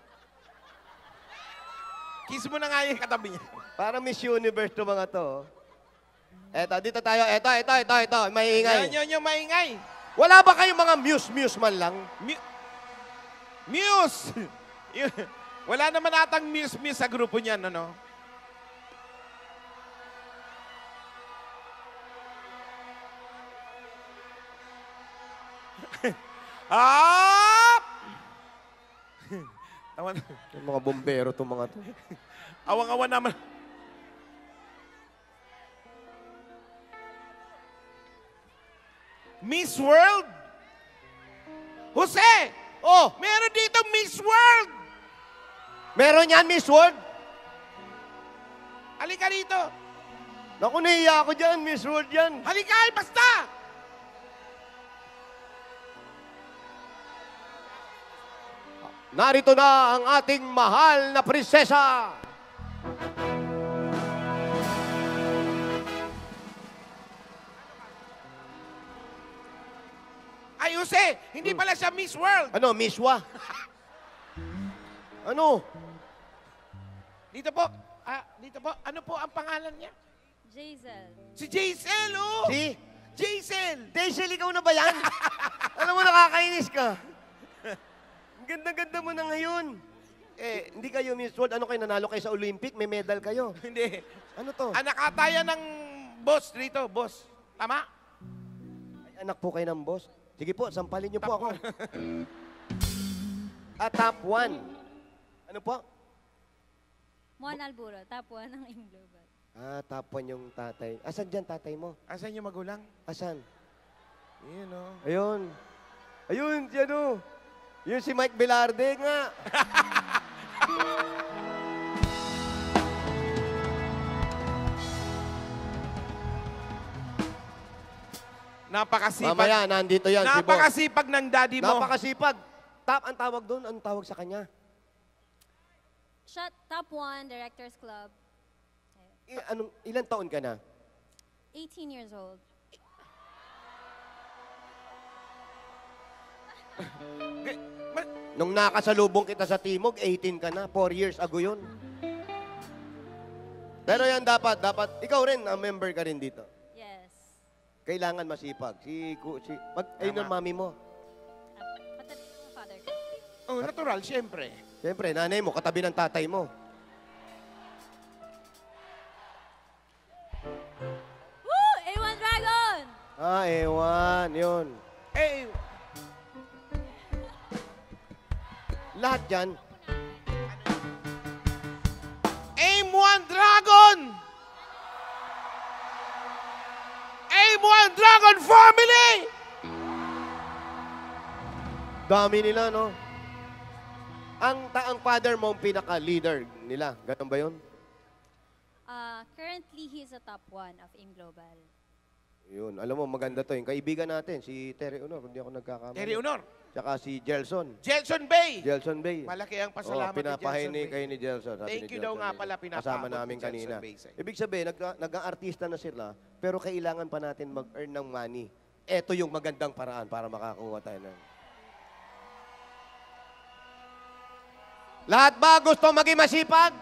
kiss mo na nga yung katabi niya. Para Miss Universe to mga to. Eto, dito tayo. Eto, eto, eto, eto. Maingay. Yan, yun yung maingay. Wala ba kayong mga muse-muse man lang? Mu- Muse! Yun. Wala naman atang muse-muse sa grupo niyan, ano? Up! Awan, Yung mga bombero to mga to. awang-awan naman. Miss World? Jose! Oh, Meron dito Miss World! meron yan, Miss World? Halika dito. Naku, nahiya ako dyan, Miss World yan. Halika, basta! Narito na ang ating mahal na prinsesa. Ay, Jose, hindi pala siya Miss World. Ano, Miss Wa? Ano? Dito po. Ah, dito po. Ano po ang pangalan niya? Jaisel. Si Jaisel, oh! Si? Jaisel! Daisel, ikaw na ba yan? Alam mo, nakakainis ka. Ang ganda-ganda mo na ngayon. Eh, hindi kayo Miss World. Ano kayo, nanalo kayo sa Olympic? May medal kayo. Hindi. Ano to? Anak ata yan ng boss rito, boss. Tama? Ay, anak po kayo ng boss. Sige po, sampalin niyo po ako. Ah, top one. Ano po? Juan Alburo, top one ng Aim Global. Ah, top one yung tatay. Asan dyan tatay mo? Asan yung magulang? Asan? Yun, oh. Ayun. Ayun, si ano? Yun si Mike Velarde nga. Napakasipag. Mamaya, nandito yan si boss. Napakasipag ng daddy mo. Napakasipag. Top, ang tawag doon, anong tawag sa kanya? Shot, top one, Directors Club. I, anong, ilan taon ka na? eighteen years old. Eh, ma- Nung nakasalubong kita sa Timog, eighteen ka na. Four years ago yun. Pero yan dapat, dapat, ikaw rin, ang member ka rin dito. Yes. Kailangan masipag. Si, ku- si, mag, ayun ang mami mo. Uh, patabi ng father ko. Oh, natural, siyempre. Siyempre, nanay mo, katabi ng tatay mo. Woo! A one Dragon! Ah, ewan, yun. Eh, Lahat yan, Aim One Dragon! Aim One Dragon Family! dami nila, no? Ang, ta ang father mo ang pinaka-leader nila. Ganun ba yun? Uh, currently, he's a top one of Aim Global. Yun. Alam mo, maganda to. Yung kaibigan natin, si Terry Honor, hindi ako nagkakamali. Terry Honor. Tsaka si Gelson. Jelson Bay. Gelson Bay. Malaki ang Oh, pasalamat ni Jelson pinapahingi Bay. kayo ni Gelson. Sabi Thank ni you daw Gelson nga Bay. pala, pinapaabot Kasama ni namin Gelson kanina. Bay sa'yo. Ibig sabihin, nag nag-artista na sila, pero kailangan pa natin mag-earn ng money. Ito yung magandang paraan para makakuha tayo ng... Lahat ba gusto maging masipag?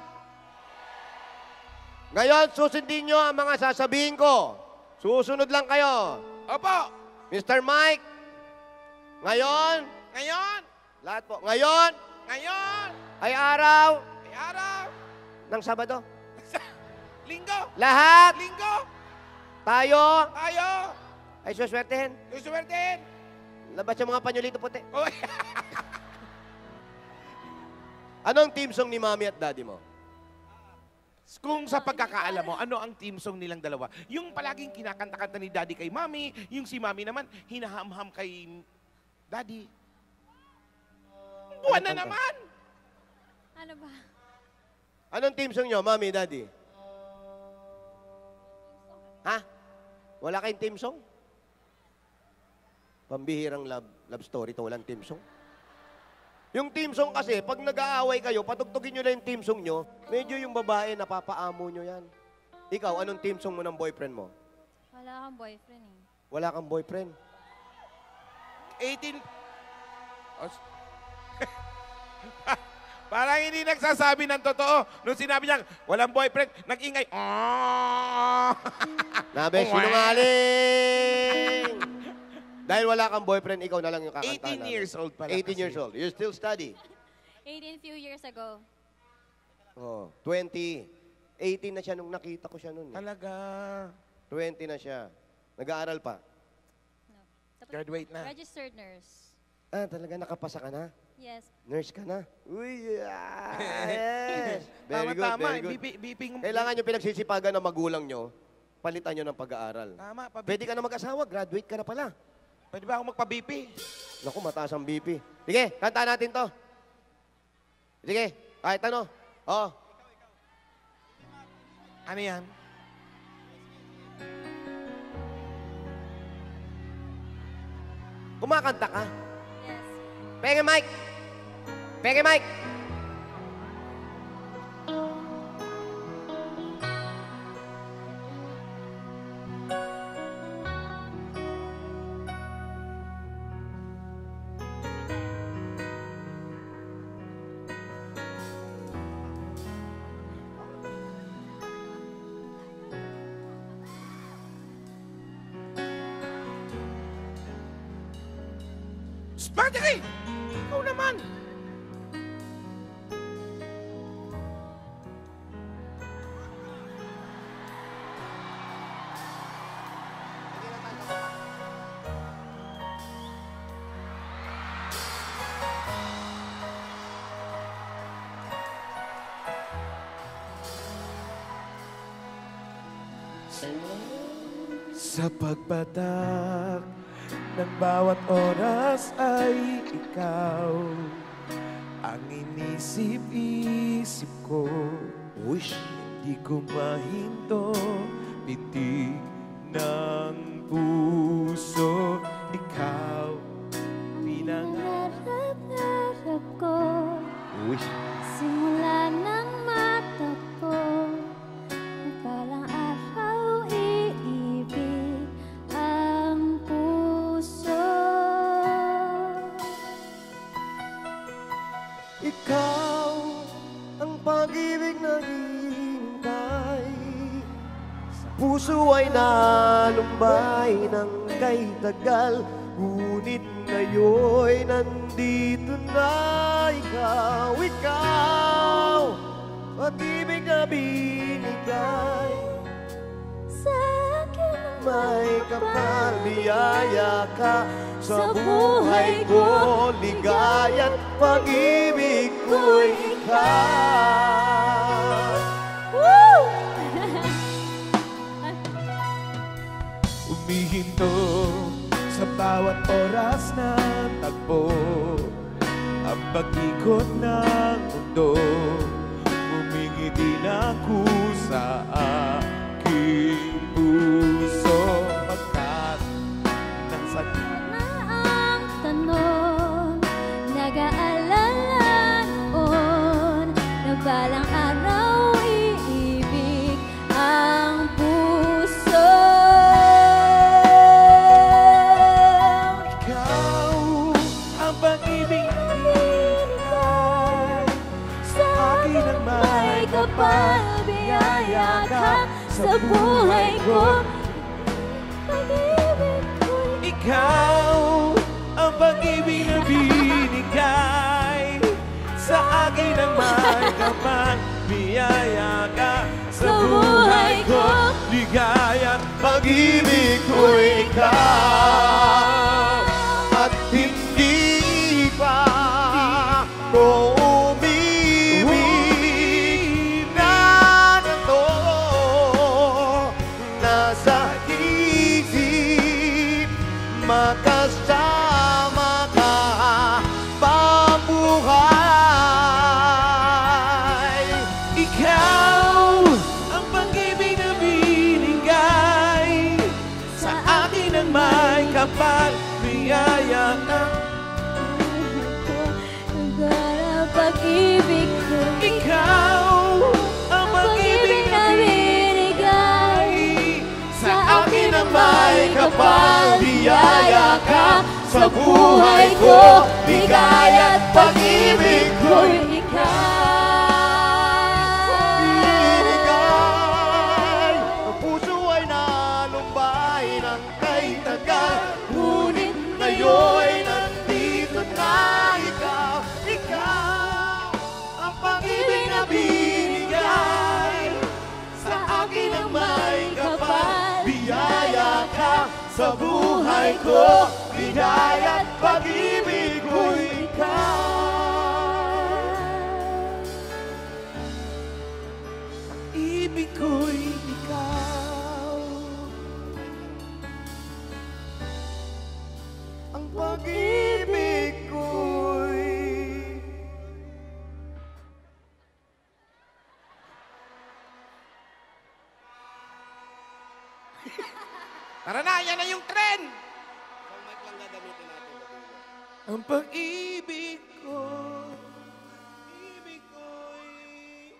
Ngayon, susundin nyo ang mga sasabihin ko. Susunod lang kayo. Opo. Mister Mike, ngayon, Ngayon, lahat po, ngayon ngayon, ay araw ay araw, ng Sabado. linggo, Lahat linggo, tayo tayo, ay suswertehin. susuwertein. Labas yung mga panyolito puti. Oy. Anong team song ni Mami at Daddy mo? Kung sa pagkakaalam mo, ano ang team song nilang dalawa? Yung palaging kinakanta-kanta ni Daddy kay Mami, yung si Mami naman, hinahamham kay Daddy. Buwan na Ano kanta? naman! Ano ba? Anong team song nyo, Mami, Daddy? Ha? Wala kayong team song? Pambihirang love, love story to, walang team song. Yung team song kasi, pag nag-aaway kayo, patugtugin nyo na yung team song nyo, medyo yung babae, napapaamo nyo yan. Ikaw, anong team song mo ng boyfriend mo? Wala kang boyfriend eh. Wala kang boyfriend. eighteen... Oh, s- Parang hindi nagsasabi ng totoo. Nung sinabi niya, walang boyfriend, nag-ingay. Ah! Nabe, sinungaling! Dahil wala kang boyfriend, ikaw na lang yung kakanta eighteen namin. years old pala eighteen kasi. years old. You still study? eighteen few years ago. Oh, twenty. eighteen na siya nung nakita ko siya noon. Talaga. twenty na siya. Nag-aaral pa. No. Tapos, Graduate na. registered nurse. Ah, talaga nakapasa ka na? Yes. Nurse ka na? Uy, yeah, yes. Very good, Tama-tama. very good. Bipi- biping- Kailangan nyo pinagsisipagan ng magulang nyo, palitan nyo ng pag-aaral. Tama. Pa- Pwede ka na mag-asawa, graduate ka na pala. Pwede ba ako magpa-B P? Naku, mataas ang B P. Sige, kanta natin to. Sige, kahit ano. Oo. Ano yan? Kumakanta ka. Yes. Penge Mike! Penge Mike! Marjorie! Ikaw naman! Sa pagpatak ng bawat oras ay ikaw ang inisip-isip ko. Wish hindi ko mahinto, pitig ng puso. Ikaw pinangarap. Nangarap ko Wish. simula ng mata ko. Parang araw iibig ang puso. Ikaw ang pag-ibig na hintay. Sa puso ay nalumbay ng kay tagal. Ngunit ngayon'y nandito na ikaw. Ikaw, pag-ibig na binigay. Sa akin ang May kapal, biyaya ka sa buhay ko. Ligaya't pag-ibig ko'y ikaw. Woo! Umihinto sa bawat oras na tagpo. Ang pag-ikot ng mundo, umingiti na ako sa aking puso. Pagkat ng sakit Na ang tanong, nag-aalala noon na balang araw iibig ang puso. ikaw ang pag-ibig na binigay. Sa akin ang may kapal, biyaya ka sa buhay ko. Pag-ibig ko'y Ikaw ang pag-ibig na binigay. Sa akin ang may kapal, biyaya ka sa buhay ko. Ligaya at Pag-ibig ko'y ikaw. At hindi pa ko umibig na ganito. Nasa isip makasama ka pabuhay. Ikaw ang pag-ibig na binigay. Sa akin ang may kapal, biyaya ka. Nagara pag-ibig ko. Ikaw ang Pag-ibig na binigay. sa akin ang may kapal, biyaya ka sa buhay ko. Ligaya at pag-ibig ko'y Binigay. Ang puso ay nalumbay ng kay tagal. Ngunit ngayon'y nandito na ikaw. Ikaw ang pag-ibig na binigay. Sa akin ang may kapal, biyaya ka sa buhay ko. Ligaya at pag-ibig ko'y ikaw. ibig ko'y ikaw. Ang pag-ibig ko'y Tara na, yan na yung trend! Ang pag-ibig ko, ibig ko'y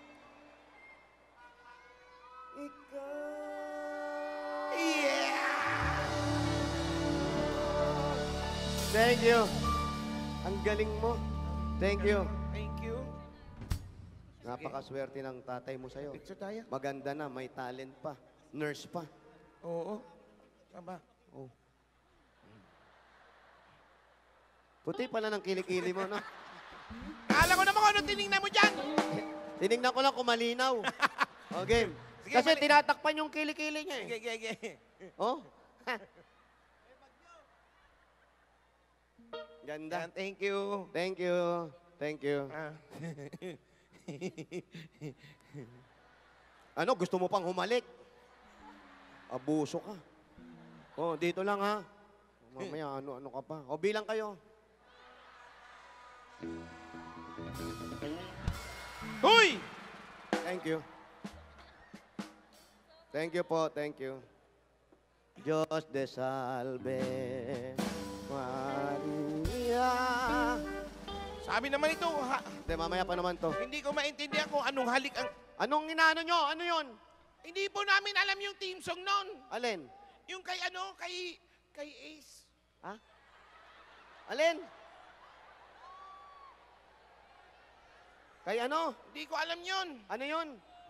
ikaw. Yeah! Thank you. Ang galing mo. Thank you. Thank you. Napakaswerte ng tatay mo sa'yo. Picture tayo. Maganda na, may talent pa. Nurse pa. Oo. Tama. Oh. Puti pala ng kilikili mo, no? Kala ko naman kung ano tinignan mo dyan. Tinignan ko lang kung malinaw. O, game. Sige, Kasi mali- tinatakpan yung kilikili niya eh. Okay, okay, okay. Oh? Ganda. Yan, thank you. Thank you. Thank you. Ah. Ano, gusto mo pang humalik? Abuso ka. Oh, dito lang ha. Mamaya, ano-ano ka pa. O, bilang kayo. Hoy! Thank you. Thank you po, thank you. Diyos de salve, Maria. Sabi naman ito, ha, Hindi, mamaya pa naman to. hindi ko maintindihan kung anong halik ang... Anong inaano nyo? Ano yon? Hindi po namin alam yung team song nun. Alin? Yung kay ano, kay... kay Ace. Ha? Alin? Kay ano? Hindi ko alam yun. Ano yun?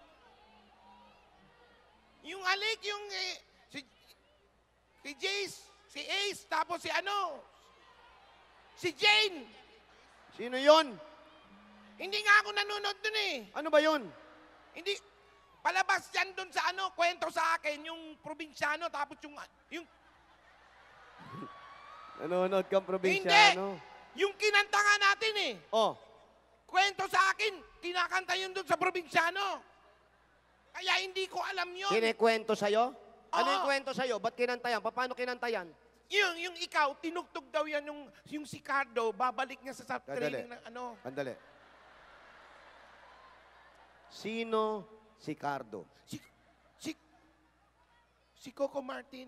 Yung halik, yung... Eh, si, si Jace, si Ace, tapos si ano... Si Jane. Sino yon? Hindi nga ako nanonood dun eh. Ano ba yun? Hindi... Palabas yan dun sa ano, kwento sa akin, yung probinsyano, tapos yung... yung Nanonood kang hindi! probinsyano. Yung kinanta nga natin eh. Oh, Kwento sa akin, kinakanta yun dun sa probinsyano. Kaya hindi ko alam yun. kinikwento sa'yo? Ano Oo. yung kwento sa'yo? Ba't kinanta yan? Paano kinanta yan? Yung, yung ikaw, tinugtog daw yan yung, yung si Cardo, babalik niya sa, sa Dadali. training ng ano. Andali. Sino si Cardo? Si, si, si Coco Martin.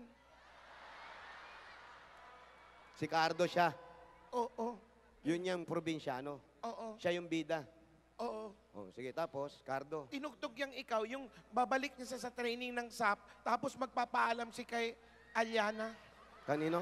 Si Cardo siya. Oo, Yun yung probinsyano. oo, Siya yung bida. oo. Oh, sige, tapos, Cardo. Tinugtog yung ikaw, yung babalik niya sa, sa training ng S A P, tapos magpapaalam si kay Aliana. Kanino?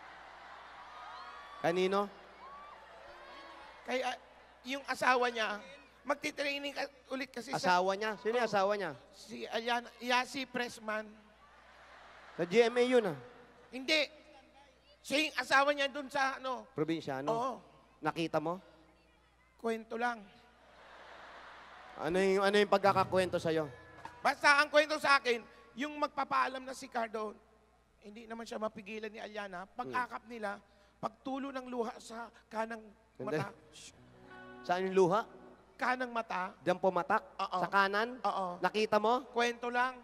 Kanino? Kay, ah, yung asawa niya, magti-training ka- ulit kasi sa... Asawa niya? Sino yung asawa niya? Si Aliana, Yasi Pressman. Sa G M A yun ah. Hindi. Siya yung asawa niya dun sa ano. Probinsyano. Oo. Nakita mo? Kwento lang. Ano yung, ano yung pagkakakwento sa'yo? Basta ang kwento sa akin, yung magpapaalam na si Cardo, hindi naman siya mapigilan ni Aliana. Pag-akap nila, pagtulo ng luha sa kanang Hindi. mata. Saan yung luha? Kanang mata. Diyan pumatak? Oo. Sa kanan? Oo. Nakita mo? Kwento lang.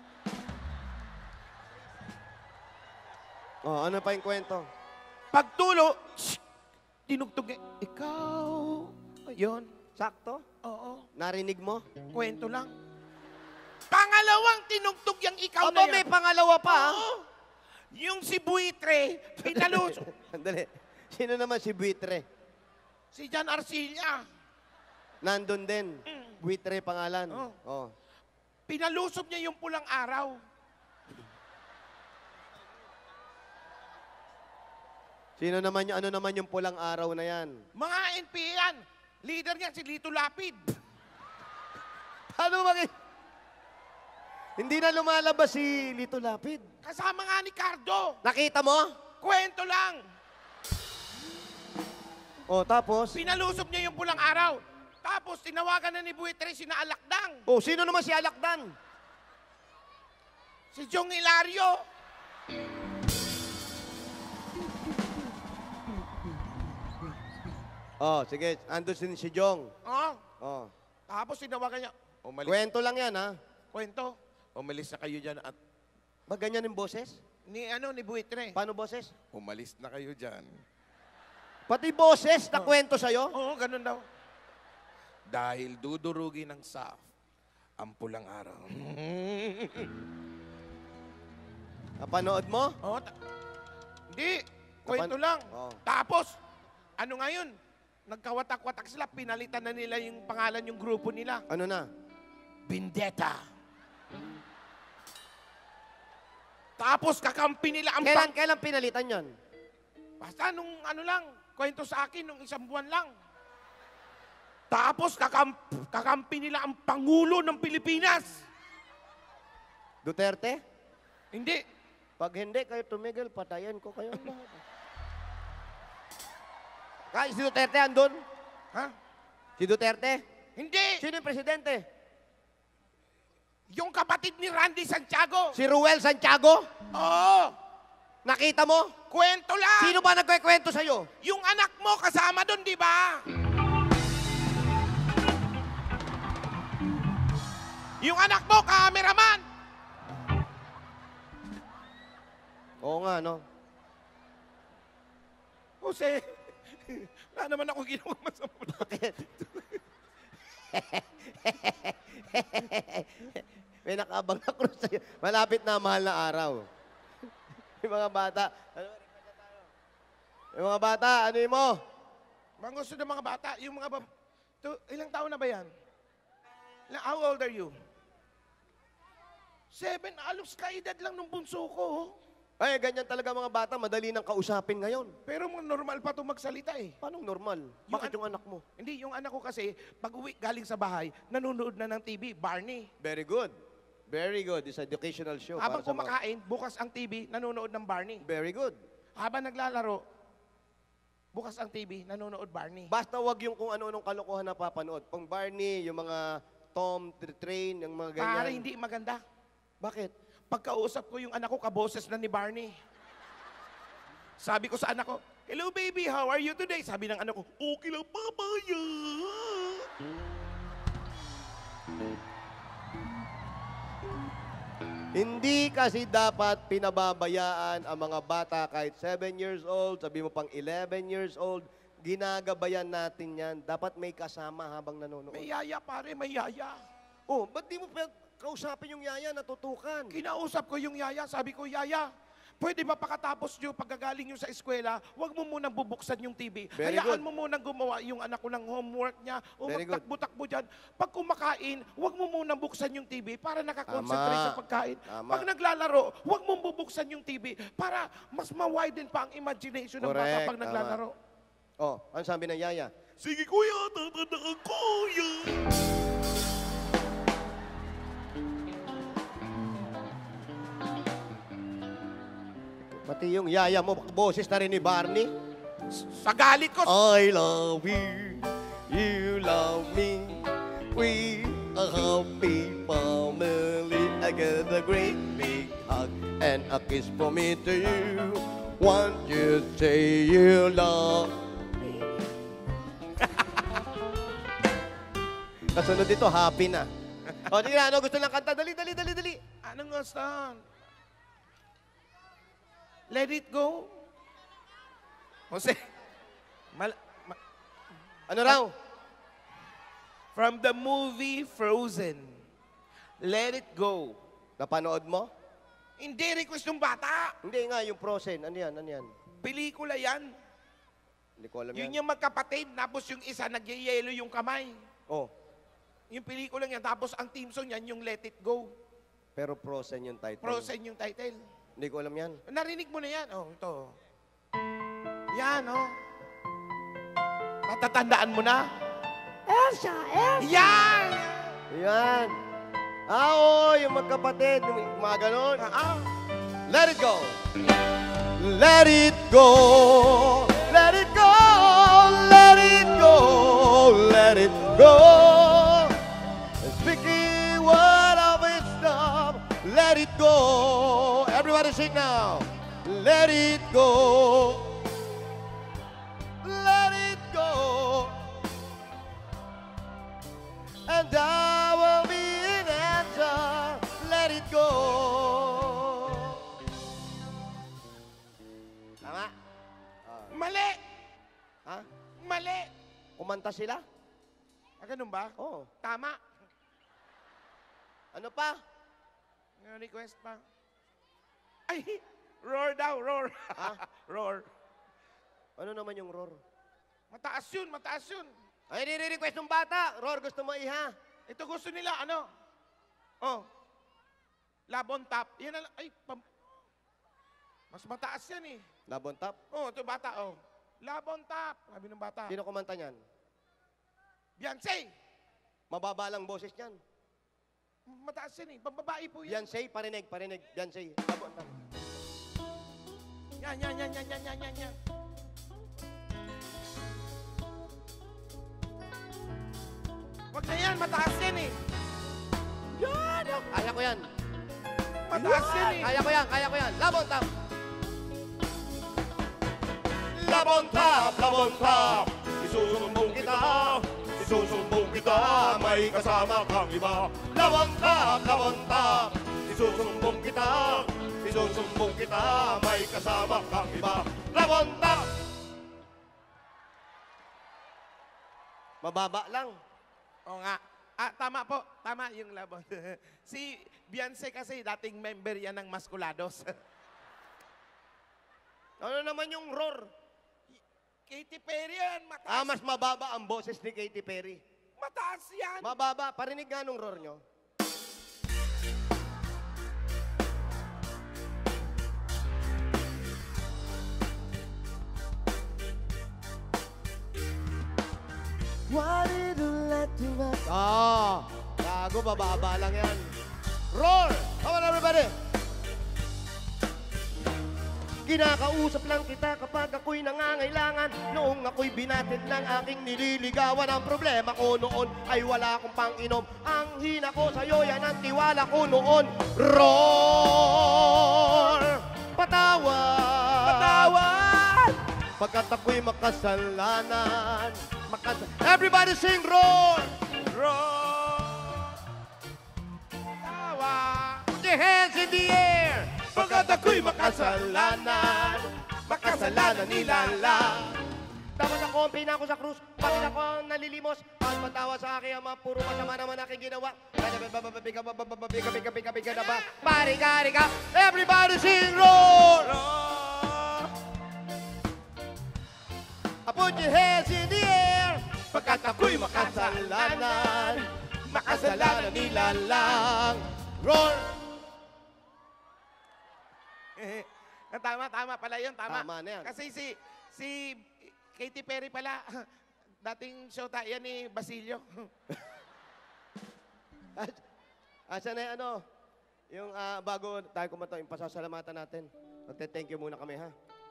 Oh, ano pa yung kwento? Pagtulo, shh, tinugtog niya, ikaw. Ayun. Sakto? Oo. Narinig mo? Kwento lang. Pangalawang tinugtog yung ikaw Aba, na may yan. pangalawa pa ah. Oo. Yung si Buitre, pinaluso. Andali. Sino naman si Buitre? Si Jan Arcilla. Nandun din. Buitre pangalan. Oo. Oh. Pinalusob niya yung pulang araw. Sino naman yung, ano naman yung pulang araw na yan? Mga N P A yan. Leader niya si Lito Lapid. Paano maki... Hindi na lumalabas si Lito Lapid. Kasama nga ni Cardo. Nakita mo? Kwento lang. Oh, tapos? Pinalusob niya yung pulang araw. Tapos tinawagan na ni Buitre si Alakdang. Oh, sino naman si Alakdan? Si Jong Hilario. Oh, sige. Andun si, si Jong. Oh. Oh. Tapos tinawagan niya. Umalis. Kwento lang yan, ha? Kwento. Umalis na kayo dyan at Ba ganyan yung boses? ni ano ni Buitre. Paano boses? Umalis na kayo dyan. Pati boses na kwento sa'yo? Oo, ganun daw. Dahil dudurugi ng S A F ang pulang araw. Napanood mo? Oh, ta- hindi. Kwento Napan- lang. Oo. Tapos, ano ngayon? Nagkawatak-watak sila. Pinalitan na nila yung pangalan yung grupo nila. Ano na? Vendetta. Tapos kakampi nila ang Kailan, bang... kailan pinalitan yon? Basta nung ano lang, kwento sa akin nung isang buwan lang. Tapos kakam, kakampi nila ang Pangulo ng Pilipinas. Duterte? Hindi. Pag hindi kayo tumigil, patayin ko kayo lahat. Kaya si Duterte andun? Ha? Si Duterte? Hindi! Sino yung presidente? Yung kapatid ni Randy Santiago. Si Ruel Santiago? Oo! Nakita mo? Kwento lang! Sino ba nagkikwento sa'yo? Yung anak mo kasama doon, di ba? Yung anak mo, cameraman! Oo nga, no? Jose, wala naman ako ginawa masama. Bakit? May nakabang na krus sa'yo. Malapit na mahal na araw. Yung mga bata. Ano, yung mga bata, ano yun mo? Mga gusto ng mga bata, yung mga... Bab- to, ilang taon na ba yan? Ilang- How old are you? Seven, alos kaedad lang nung bunso ko. Ay, ganyan talaga mga bata, madali nang kausapin ngayon. Pero mga normal pa ito magsalita eh. Paano normal? Yung Bakit an- yung anak mo? Hindi, yung anak ko kasi, pag uwi galing sa bahay, nanonood na ng T V, Barney. Very good. Very good. It's educational show. Habang para sa mga- kumakain, bukas ang T V, nanonood ng Barney. Very good. Habang naglalaro, bukas ang T V, nanonood Barney. Basta wag yung kung ano-anong kalokohan na papanood. Pang Barney, yung mga Tom, the Train, yung mga ganyan. Para hindi maganda. Bakit? Pagkausap ko yung anak ko, kaboses na ni Barney. Sabi ko sa anak ko, "Hello baby, how are you today?" Sabi ng anak ko, "Okay lang, papaya." Hindi kasi dapat pinababayaan ang mga bata kahit seven years old, sabi mo pang eleven years old, ginagabayan natin yan. Dapat may kasama habang nanonood. May yaya pare, may yaya. Oh, ba't di mo pa kausapin yung yaya, natutukan? Kinausap ko yung yaya, sabi ko, "Yaya, pwede ba pakatapos nyo, pagkagaling nyo sa eskwela, huwag mo munang bubuksan yung T V. Very Hayaan good. mo munang gumawa yung anak ko ng homework niya, o Very good. magtakbo-takbo dyan. Pag kumakain, huwag mo munang buksan yung T V para nakakonsentrate Tama. sa pagkain. Tama. Pag naglalaro, huwag mong bubuksan yung T V para mas ma-widen pa ang imagination ng bata Correct, pag tama. naglalaro." Oh, ano sabi ng yaya? Sige kuya, tatandaan ko yan. Pati yung yaya mo, boses na rin ni Barney. Sa galit ko, I love you, you love me, we a happy family. I get a great big hug and a kiss from me to you. Won't you say you love me? Kasunod dito, happy na. O, sige na, ano gusto lang kanta? Dali, dali, dali, dali. anong gusto? Let it go. Jose, mal- ma- Ano raw? from the movie Frozen, Let It Go. Napanood mo? Hindi, request ng bata. Hindi nga, yung Frozen. Ano yan? Ano yan? Pelikula yan. Hindi ko alam Yun yan. yung magkapatid, tapos yung isa nagyayelo yung kamay. Oh, Yung pelikula yan, tapos ang team song yan, yung Let It Go. pero Frozen yung title. Frozen yung title. Hindi ko alam yan. Narinig mo na yan. Oh, ito. Yan, oh. Matatandaan mo na? Elsa, Elsa. Yan! Yan. Ah, oo, yung magkapatid, yung mga ganon. Ah, Let it go. Let it go. Let it go. Let it go. Let it go. Speaking word of wisdom. Let it go. Everybody sing now. Let it go. Let it go. And I will be an answer. Let it go. Tama? mali! Ha? Mali! Kumanta sila? Ah, ganun ba? Oo. Tama. Ano pa? May request pa. Ay, roar daw, roar. Ha? roar. Ano naman yung roar? Mataas yun, mataas yun. Ay, nire-request ng bata. Roar, gusto mo iha? Ito gusto nila, ano? Oh. Labon top. Yan na, ay, pam, mas mataas yan eh. Labon top? Oh, ito bata, oh. Labon top. Sabi ng bata. Sino kumanta niyan? Beyonce. Mababa lang boses niyan. Mataas yan eh. Pambabae po yan. Beyonce, parinig, parinig. Beyonce. Labon top. Yan, yan, yan, yan, yan, yan, yan, yan. na yan, mataas yan eh. Yan! oh. Kaya ko yan. Mataas yan eh. Kaya ko yan, kaya ko yan. Labon top. Labon top, labon top, isusumbong kita, isusumbong kita, may kasama kang iba. Labon top, labon top, isusumbong kita, isusumbong kita, may kasama kang iba. Labon top! Mababa lang. Oo nga. Ah, tama po. Tama yung labon. Si Beyonce kasi dating member yan ng Masculados. Ano naman yung roar? Katy Perry yan. Mataas. Ah, mas mababa ang boses ni Katy Perry. Mataas yan. Mababa. Parinig nga nung roar nyo. Why did you let me back? Ah, gago, bababa lang yan. Roar! Come on, everybody! Kinakausap lang kita kapag ako'y nangangailangan. Noong ako'y binatid ng aking nililigawan. Ang problema ko noon ay wala akong pang-inom. Ang hina ko sa'yo, yan ang tiwala ko noon. Roar! Patawad! Patawad! Pagkat ako'y makasalanan. Makas Everybody sing roar! Roar! Tawa! Put your hands in the air! Pagkat ako'y makasalanan, makasalanan nila lang. Tapos ako ang pina ko sa krus, bakit ako ang nalilimos? At matawa sa aking ama, puro masama naman aking ginawa. Biga-biga-biga-biga-biga na ba? Pari-kari-ka, everybody sing roar! Put your hands in the air! Pagkat ako'y makasalanan, makasalanan nila lang. Roar! Tama, tama pala yun, tama. Tama na yan. Kasi si, si Katy Perry pala, dating showta yan ni Basilio. Asa na yung ano? Yung ah, bago tayo kumato, yung pasasalamatan natin. Magte-thank you muna kami, ha?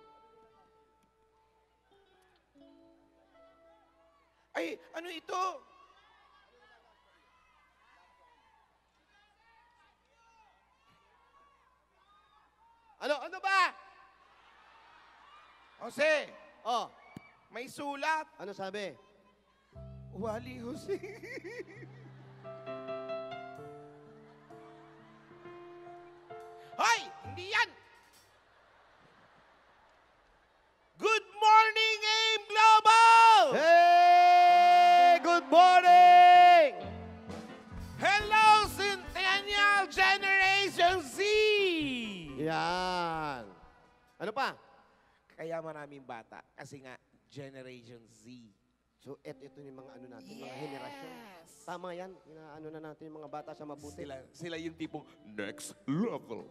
Ay, ano ito? Ano? Ano ba? Jose, Oh, may sulat. ano sabi? Wally Jose. Hoy! Hindi yan! Good morning, AIM Global! Hey! Good morning! Hello, Centennial Generation Z! Yan. Ano pa? Kaya maraming bata. Kasi nga, Generation Z. So, et, ito yung mga ano natin, mga henerasyon. Tama yan. Ano na natin yung mga bata sa mabuti. Sila, sila yung tipong next level.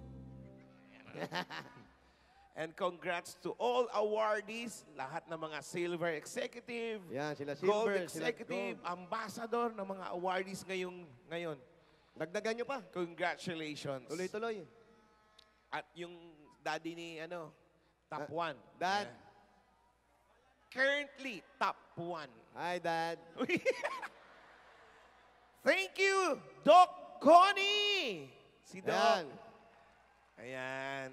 And congrats to all awardees, lahat ng mga silver executive, Yan, sila gold silver, sila executive, gold. ambassador ng mga awardees ngayong ngayon. Dagdagan nyo pa. Congratulations. Tuloy-tuloy. At yung daddy ni ano, top Ah, one. Dad. Yeah. Currently, top one. Hi, Dad. Thank you, Doc Connie. Si Doc. Yan. Ayan.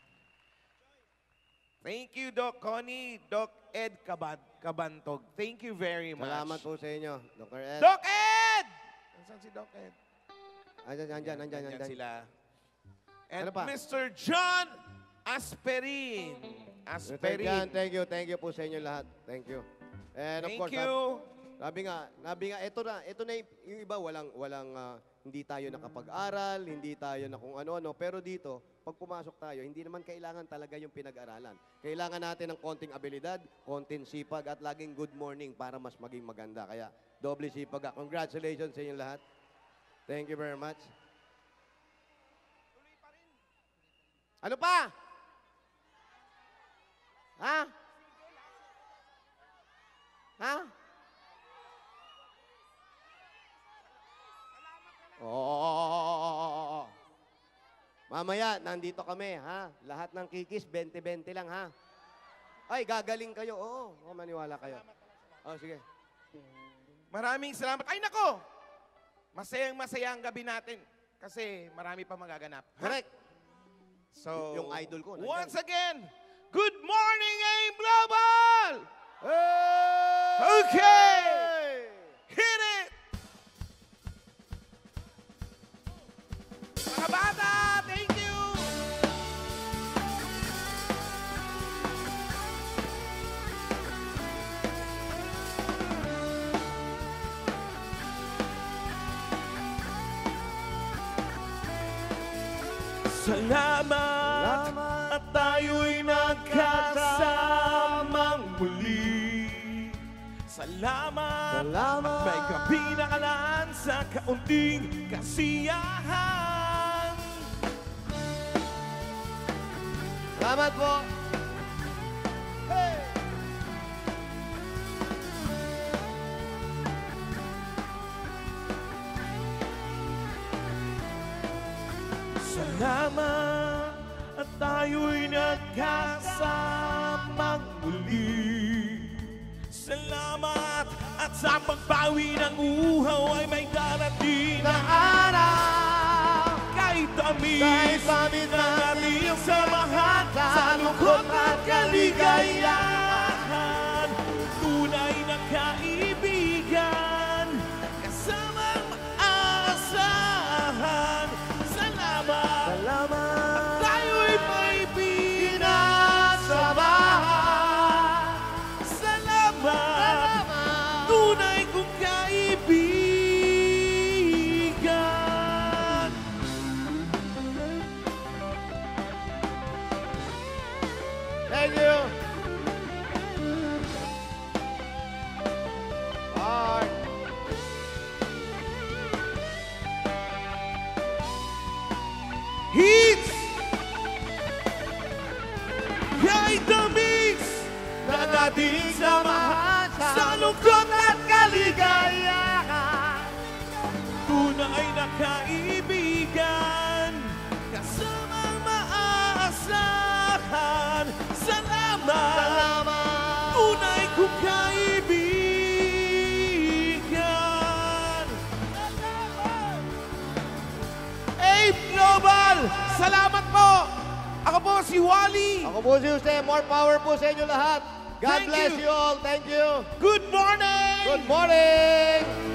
Thank you, Doc Connie, Doc Ed Caban Cabantog. Thank you very much. Salamat po sa inyo, Doctor Ed. Doc Ed! Nasaan si Doc Ed? Andyan, andyan, andyan, Andyan andyan. sila. And Ano pa? Mister John Asperin. Thank you, Asperin. thank you, thank you po sa inyo lahat. Thank you. And of Thank course, you. Sabi nga, sabi nga, ito na, ito na y- yung iba, walang, walang, ah, hindi tayo nakapag-aral, hindi tayo na kung ano-ano. Pero dito, pag pumasok tayo, hindi naman kailangan talaga yung pinag-aralan. Kailangan natin ng konting abilidad, konting sipag, at laging good morning para mas maging maganda. Kaya, doble sipag. ah. Congratulations sa inyo lahat. Thank you very much. Ano pa? Ha? Ha? Oo. Mamaya, nandito kami, ha? Lahat ng kikis, twenty twenty lang, ha? Ay, gagaling kayo. Oo, oh, maniwala kayo. Oh, sige. Maraming salamat. Ay, nako! masayang masaya ang gabi natin. Kasi marami pa magaganap. Correct. So, Yung idol ko, nandyan. once again, good morning, AIM Global! Okay! Hit it! Mga bata, thank you! Salamat, at tayo'y nagkasamang muli. Salamat, Salamat. at may kapinakalaan sa kaunting kasiyahan. Salamat po. Hey! Salamat, at tayo'y nagkasamang muli. Salamat, at sa pagbawi ng uhaw ay may darating na araw. Kahit tamis, Kahit tamis na ating samahan sa lungkot at kaligayahan. Tunay na kaibigan, kasamang aasahan. Salamat, Salamat. tayo'y may pinasamahan. Salamat, tunay kong kaibigan. Thank you. Bye. Hits! Kahit tamis na dating samahan sa lungkot at kaligayahan. Tunay na kaibigan, kasamang maaasahan. Salamat, Salamat. tunay kong kaibigan. AIM Global, salamat po! Ako po si Wally. Ako po si Jose. More power po sa inyo lahat. God Thank bless you. you all. Thank you. Good morning! Good morning.